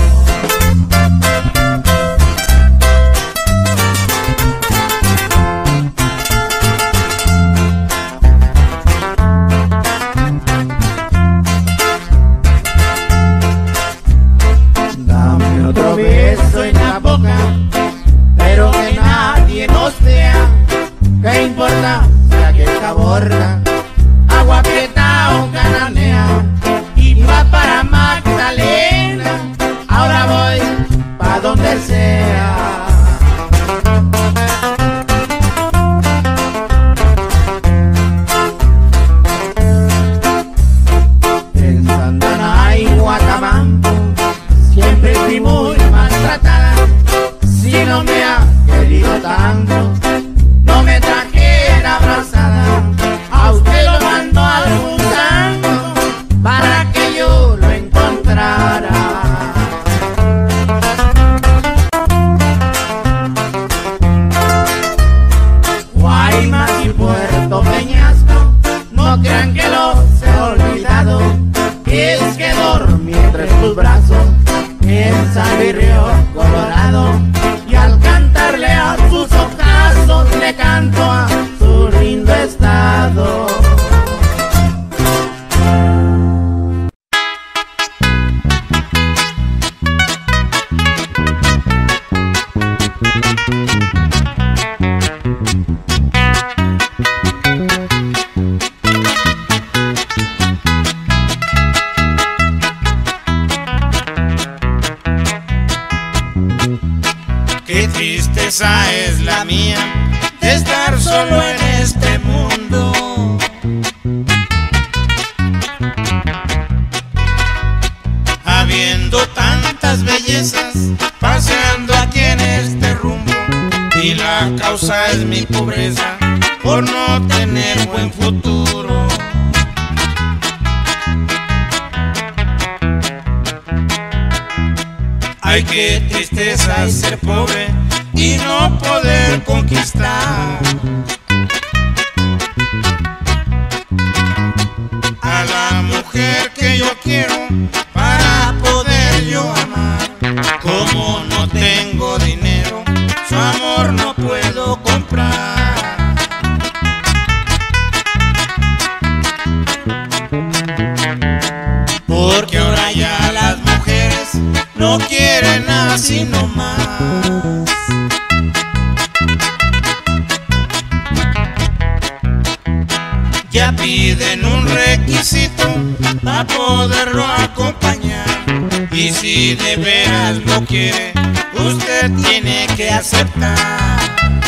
Dame otro beso en la boca, pero que nadie nos vea. ¿Qué importa si aquella borra agua prieta o cananea? Iba para Magdalena, ahora voy pa' donde sea. En Santana y Guatabampo siempre fui muy maltratada. Si no me ha querido tanto, no me trajera abrazada. A usted lo mandó algún santo para que yo lo encontrara. Guaymas y Puerto Peñasco, no crean que los he olvidado. Es que dormí entre tus brazos en San Luis Río Colorado, y al cantarle a sus ocasos le canto a su lindo estado. Qué tristeza es la mía de estar solo en este mundo. Habiendo tantas bellezas paseando aquí en este rumbo, y la causa es mi pobreza por no tener buen futuro. tristeza ser pobre y no poder conquistar a la mujer que yo quiero para poder yo amar. Como no tengo dinero, su amor no puedo comprar. Porque ahora ya las mujeres no quieren así nomás. Ya piden un requisito para poderlo acompañar. Y si de veras lo quiere, usted tiene que aceptar.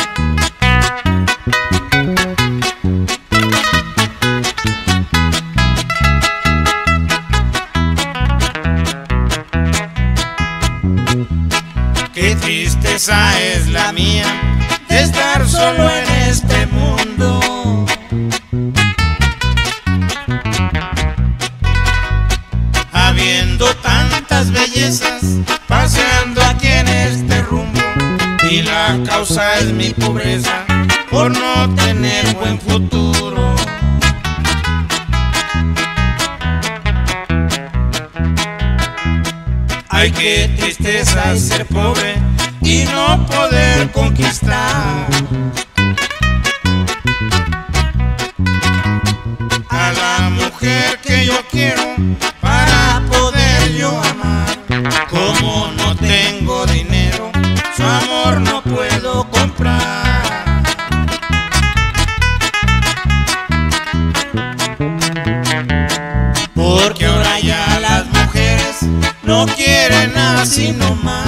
Qué tristeza es la mía de estar solo en este mundo. Habiendo tantas bellezas paseando aquí en este rumbo, y la causa es mi pobreza por no tener buen futuro. Ay, qué tristeza es ser pobre y no poder conquistar a la mujer que yo quiero para poder yo amar. Como no tengo dinero, su amor no puedo comprar. Porque ahora ya las mujeres no quieren así nomás.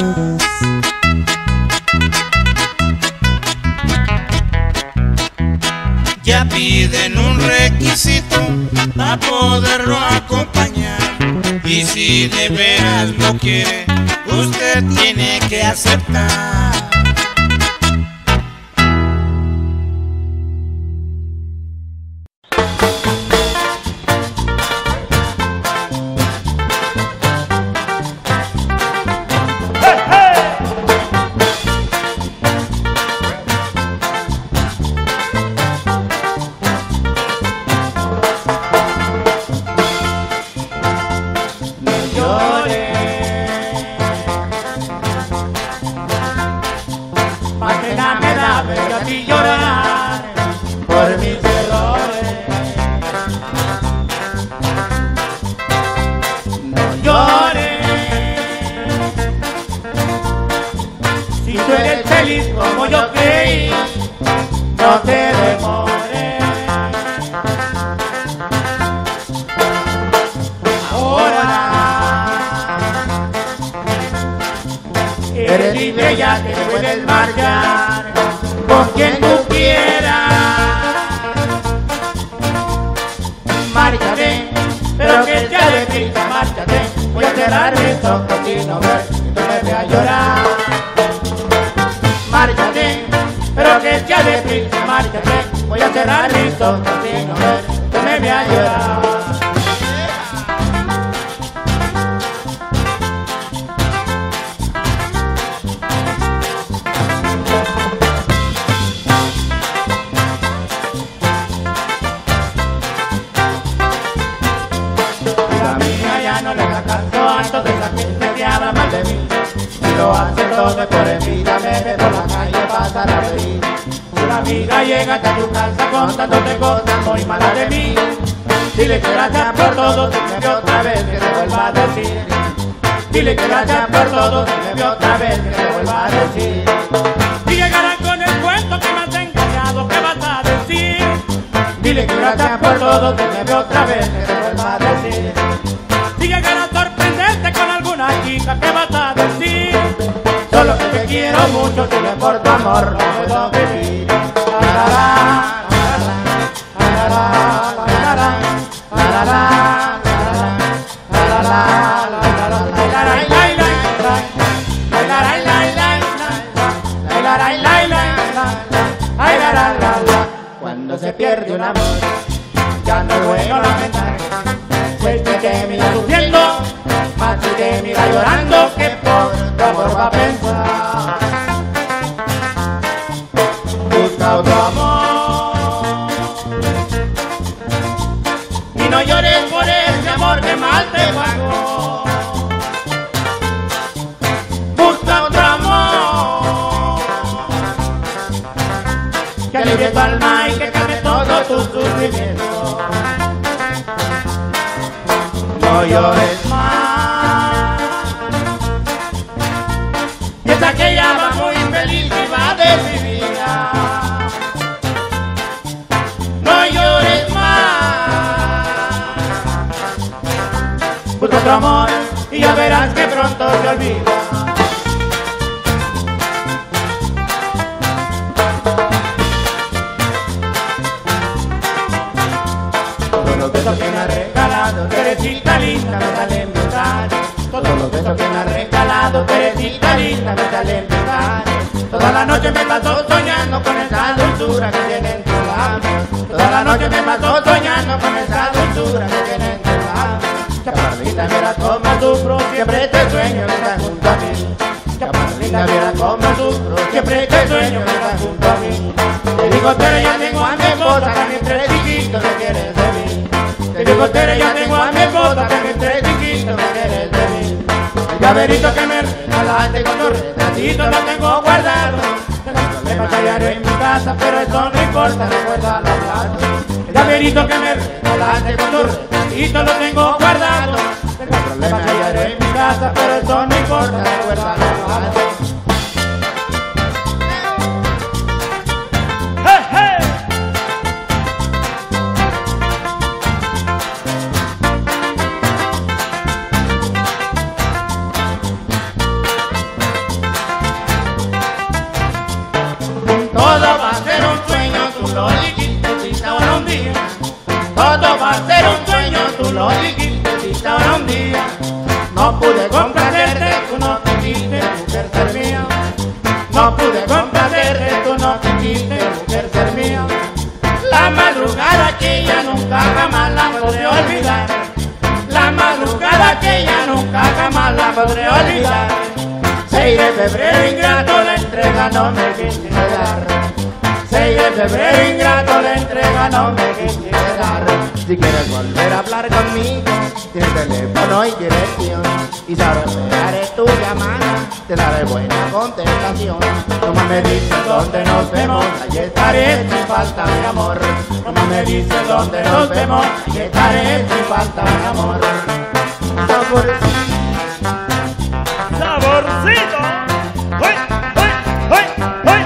Ya piden un requisito para poderlo acompañar. Y si de veras lo quiere, usted tiene que aceptar. Dile que gracias por todo, dime otra vez que te vuelva a decir. Dile que gracias por todo, dime otra vez que te vuelva a decir. Y llegará con el cuento que me has engañado, ¿qué vas a decir? Dile que gracias por todo, dime otra vez que te vuelva a decir. Si llegará a sorprenderte con alguna chica, ¿qué vas a decir? Solo que te quiero mucho, dile por tu amor no puedo vivir. Cuando se pierde un amor, ya no es bueno lamentar. Pues que te mira sufriendo, más que te mira llorando, que por tu amor va a pensar. Busca otro amor y no llores por ese amor que mal te pagó. Busca otro amor que alivie tu alma y que calme todo tu sufrimiento. No llores más. Piensa que ella va muy infeliz y va decidida. No llores más. Busca otro amor y ya verás que pronto se olvida. Todos los besos que me has regalado, Teresita linda, me salen verdades. Todos los besos que me has regalado, Teresita linda, me salen verdades. Toda la noche me paso soñando con esa dulzura que tiene en tus labios. Toda la noche me paso soñando con esa dulzura que tiene en tus labios. Chaparrita, mira cómo sufro, siempre te sueño que estás junto a mí. Chaparrita, mira cómo sufro, siempre te sueño que estás junto a mí. Te digo, pero ya tengo a mi esposa, que a mis tres hijitos me quieres de mí. Te digo, Tere, ya tengo a mi esposa, que a mis tres hijitos me quieres de mí. El llaverito que me regalaste con tus retratitos lo tengo guardado. Tengo problemas que hallaré en mi casa, pero eso no importa, recuerda los platos. El llaverito que me regalaste con tus retratitos lo tengo guardado. Tengo problemas que hallaré en mi casa, pero eso no importa, recuerda los platos. Todo va a ser un sueño, tú lo dijiste, ahora un día. Todo va a ser un sueño, tú lo dijiste, ahora un día. No pude complacerte, tú no quisiste, mujer ser mía. No pude complacerte, tú no quisiste, mujer ser mía. La madrugada aquella nunca jamás la podré olvidar. La madrugada aquella nunca jamás la podré olvidar. 6 de febrero ingrato, la entrega no me quisiste dar. 6 de febrero ingrato, la entrega no me quisiste dar. Si quieres volver a hablar conmigo, tienes teléfono y dirección. Y solo esperaré tu llamada, te daré buena contestación. Como me dices dónde nos vemos, allí estaré sin falta de amor. Como me dices dónde nos vemos, allí estaré sin falta de amor. ¡Saborcito! ¡Uy! ¡Uy! ¡Uy! ¡Uy!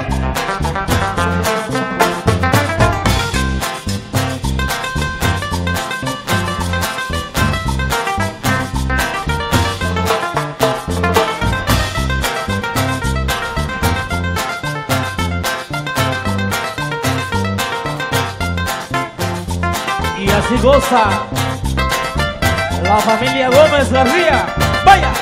Y así goza la familia Gómez García. ¡Vaya!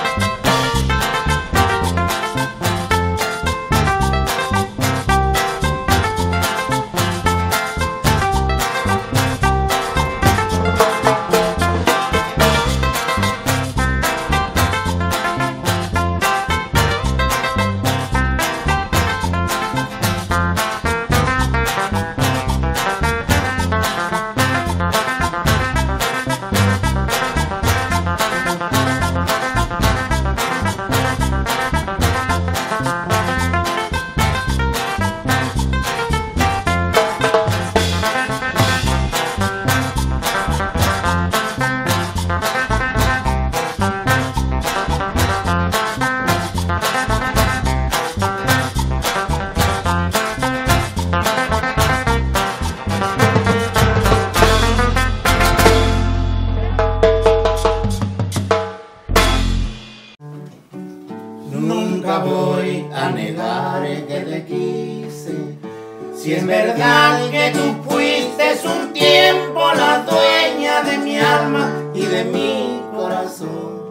Nunca voy a negar que te quise. Si es verdad que tú fuiste un tiempo la dueña de mi alma y de mi corazón.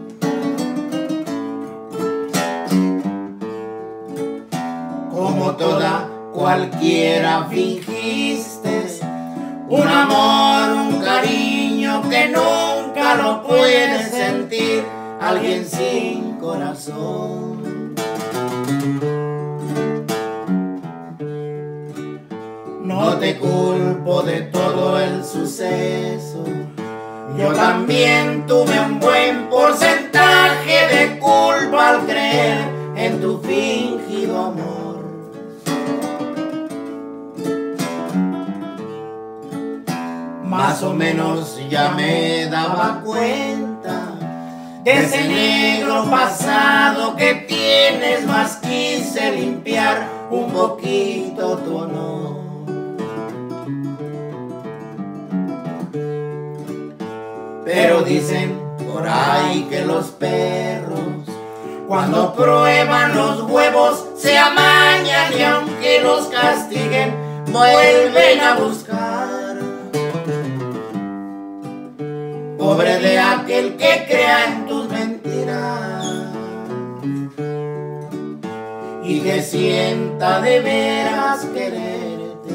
Como toda cualquiera fingiste un amor, un cariño que nunca nunca lo puede sentir alguien sin corazón. No te culpo de todo el suceso, yo también tuve un buen porcentaje de culpa al creer en tu fingido amor. Más o menos ya me daba cuenta de ese negro pasado que tienes, más quise limpiar un poquito tu honor. Pero dicen por ahí que los perros cuando prueban los huevos se amañan y aunque los castiguen vuelven a buscar. Pobre de aquel que crea en tus mentiras y que sienta de veras quererte.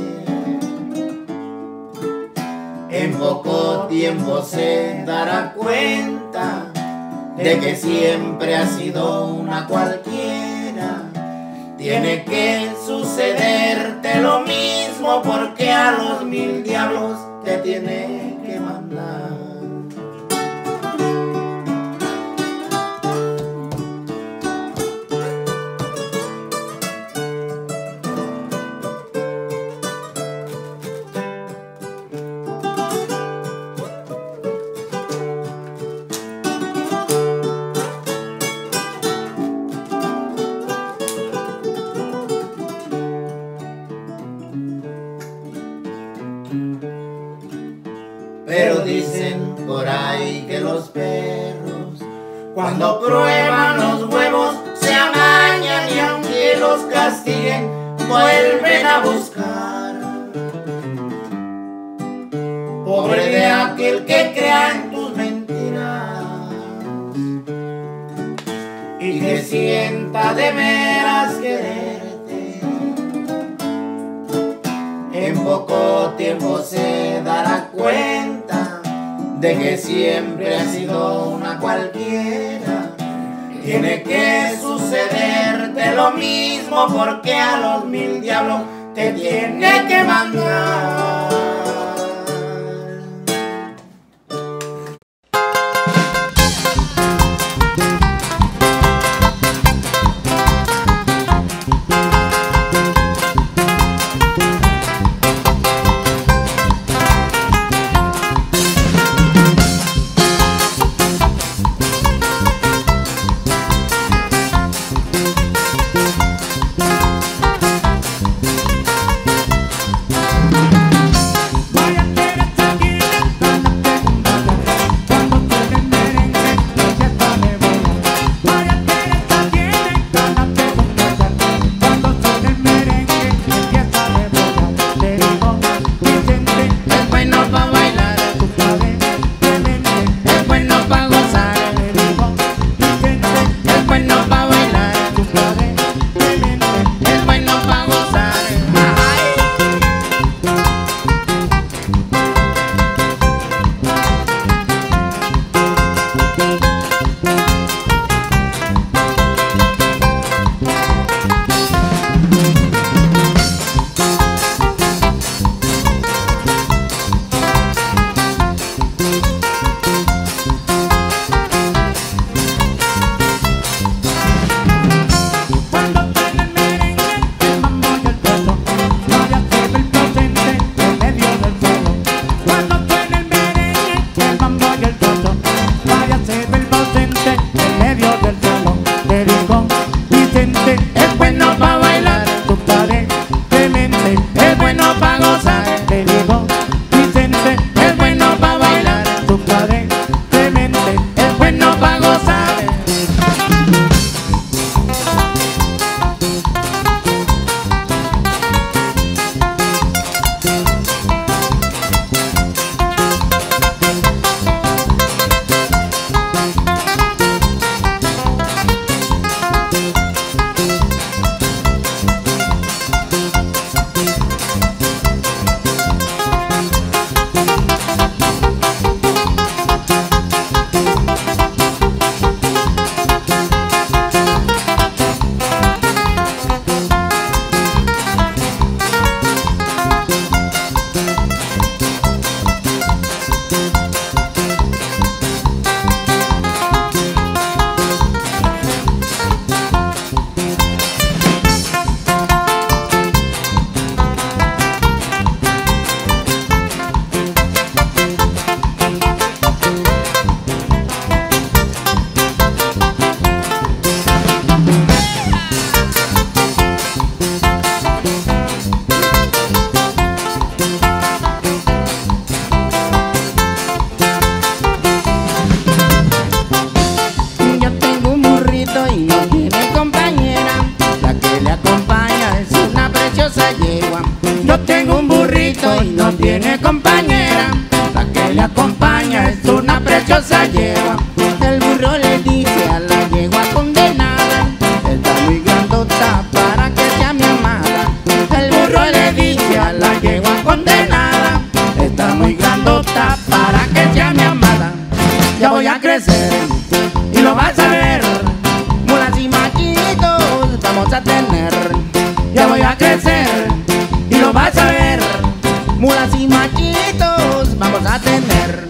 En poco tiempo se dará cuenta de que siempre ha sido una cualquiera. Tiene que sucederte lo mismo porque a los 1000 diablos te tiene que mandar. Pero dicen por ahí que los perros cuando prueban los huevos se amañan y aunque los castiguen vuelven a buscar. Pobre de aquel que crea en tus mentiras y que sienta de veras quererte. En poco tiempo se dará cuenta de que siempre ha sido una cualquiera. Tiene que sucederte lo mismo porque a los 1000 diablos te tiene que mandar. preciosa yegua. El burro le dice a la yegua condenada, está muy grandota para que sea mi amada. El burro le dice a la yegua condenada, está muy grandota para que sea mi amada. Ya voy a crecer y lo vas a ver, mulas y machitos vamos a tener. Ya voy a crecer y lo vas a ver, mulas y machitos vamos a tener.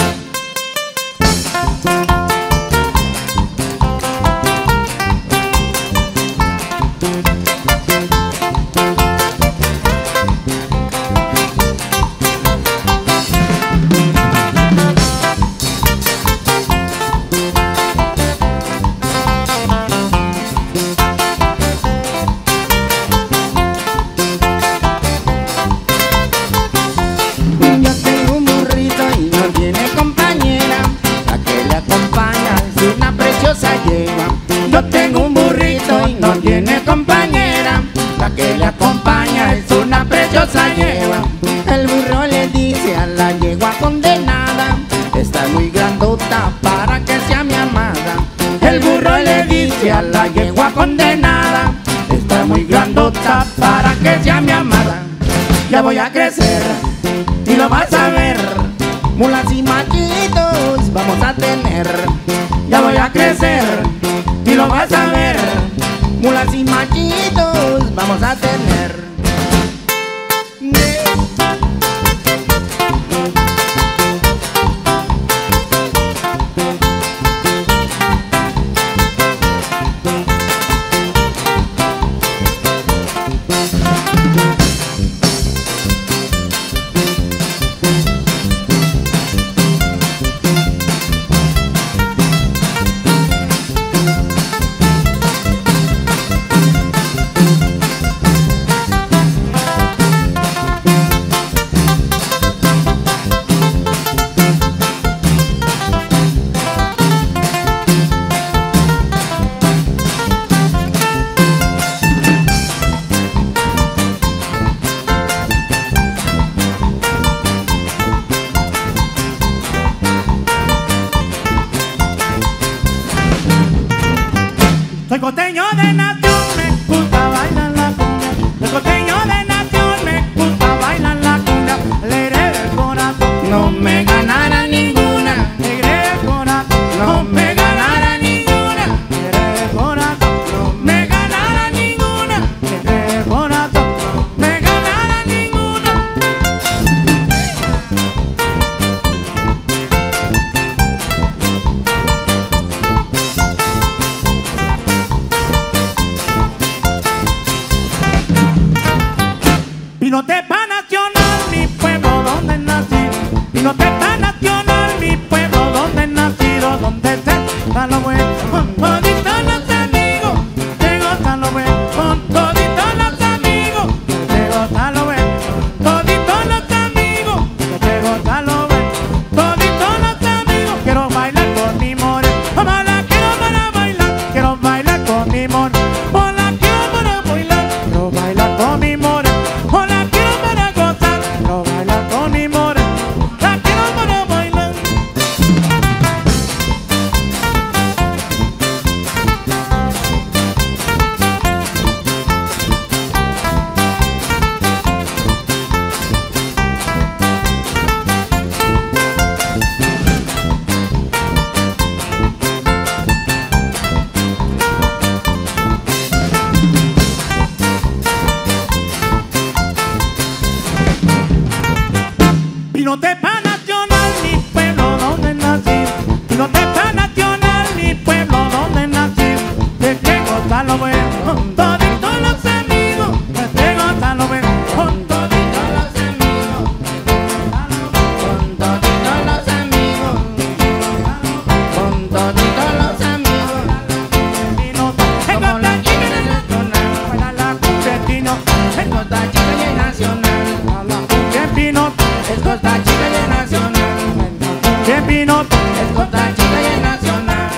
Yo tengo un burrito y no tiene compañera, la que le acompaña es una preciosa yegua. El burro le dice a la yegua condenada, está muy grandota para que sea mi amada. El burro le dice a la yegua condenada, está muy grandota para que sea mi amada. Ya voy a crecer y lo vas a ver, mulas y machitos vamos a tener. Ya voy a crecer y lo vas a ver, mulas y machitos vamos a tener. Soy costeño de nación, me gusta bailar la cumbia. Soy costeño de nación, me gusta bailar la cumbia. Alegre del corazón, no me ganará ninguna. alegre del corazón, No me ganará ninguna. alegre del corazón, No me ganará ninguna. alegre del corazón, Me ganará ninguna. Pinotepa nacional, mi pueblo donde nací. Pinotepa nacional, mi pueblo donde nacido, donde se da lo bueno. Con toditos los amigos, te gozan lo bueno. Con toditos los amigos, te gozan lo bueno. Toditos los amigos, te gozan lo bueno. Toditos los amigos, quiero bailar con mi more. Mamá la quiero para bailar, quiero bailar con mi more. Hola, quiero para bailar, quiero bailar con mi more. Hola, quiero para gozar, quiero bailar con mi more. La quiero para bailar. Pinotepa nacional, mi pueblo donde nací. Pinotepa nacional, mi pueblo donde nací. De que gozar lo bueno, con toditos los amigos. De gozar lo bueno, con toditos los amigos. Con toditos los amigos. Con toditos los amigos. Como la chica nacional, para la cumbia chino. Es Costa Chica y es nacional. Para la cumbia chino. Es Costa Chica y es nacional. Bien vino, Es Costa Chica y es nacional.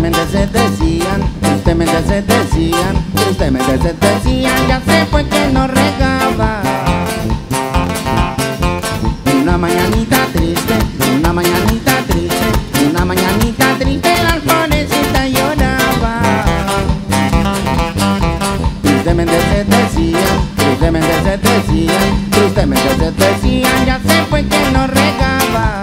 Tristemente se decían, tristemente se decían, tristemente se decían, ya se fue que no regaba. Una mañanita triste, una mañanita triste, una mañanita triste, la florecita lloraba. Tristemente se decían, tristemente se decían, tristemente se decían, ya se fue que no regaba.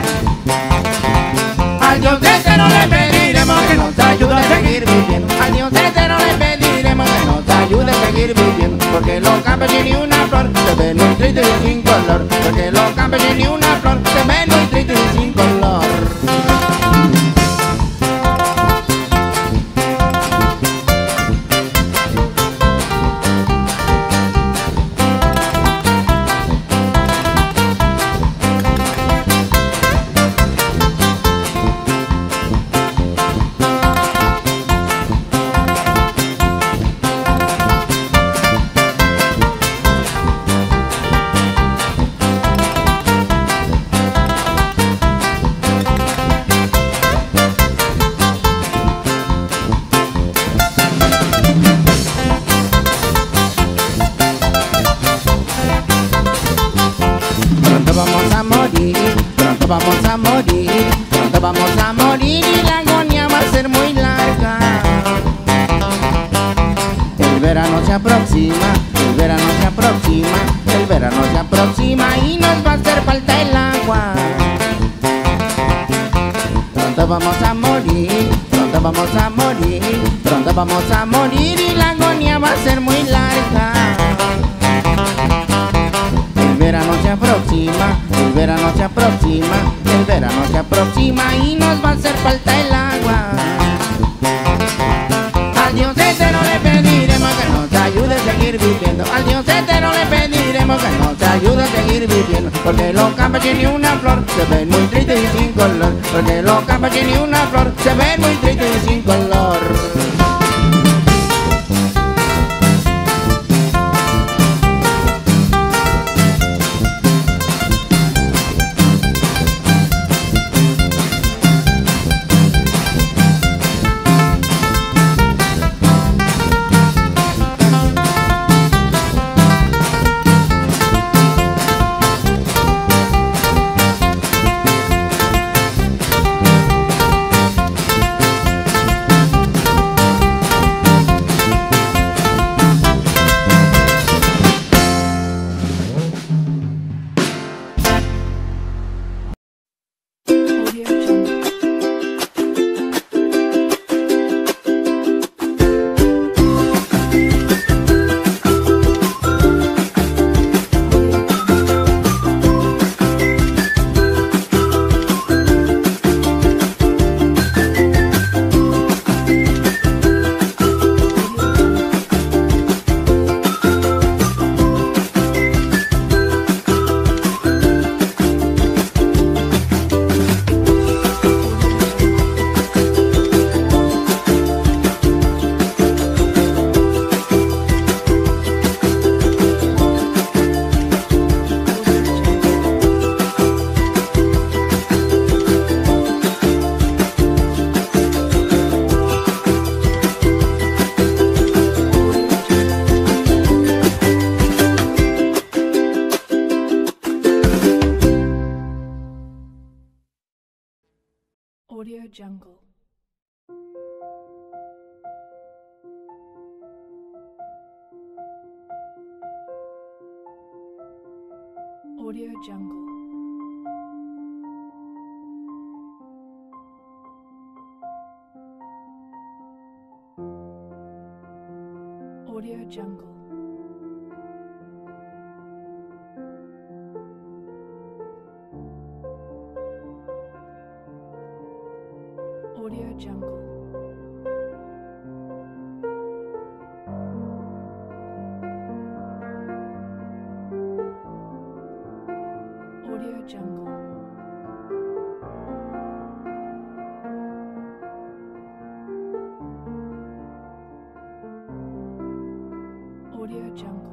Al Dios eterno le pediremos que nos ayude a seguir viviendo. Al Dios eterno le pediremos que nos ayude a seguir viviendo. Porque los campesinos ni una flor se ven muy tristes y sin color. Porque los campesinos ni una flor se ven muy tristes y sin color. Pronto vamos a morir, pronto vamos a morir, pronto vamos a morir y la agonía va a ser muy larga. El verano se aproxima, el verano se aproxima, el verano se aproxima y nos va a hacer falta el agua. Pronto vamos a morir, pronto vamos a morir, pronto vamos a morir y la agonía va a ser muy larga. El verano se aproxima, el verano se aproxima, el verano se aproxima y nos va a hacer falta el agua. Al Dios eterno le pediremos que nos ayude a seguir viviendo. Al Dios eterno le pediremos que nos ayude a seguir viviendo. Porque los campesinos ni una flor se ven muy tristes y sin color. Porque los campesinos ni una flor se ven muy tristes y sin color. Audio Jungle. Audio Jungle. Audio Jungle. Audio Jungle. Audio Jungle. Audio Jungle.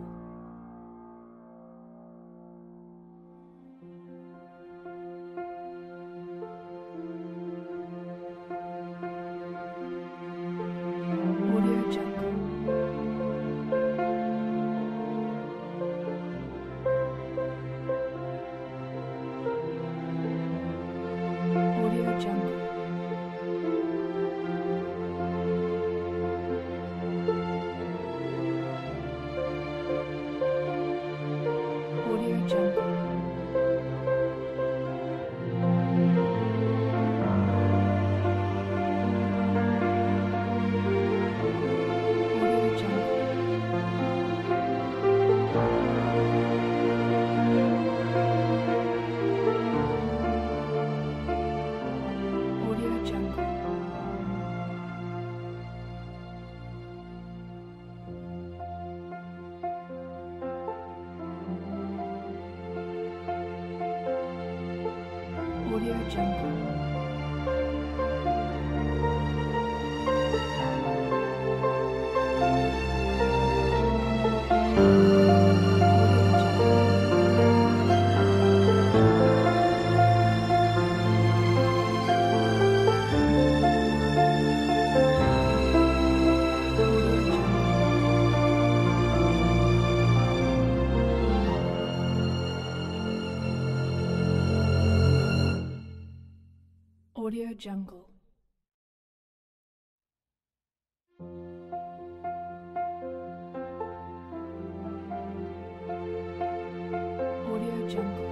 Audio Jungle. Audio Jungle. Audio Jungle.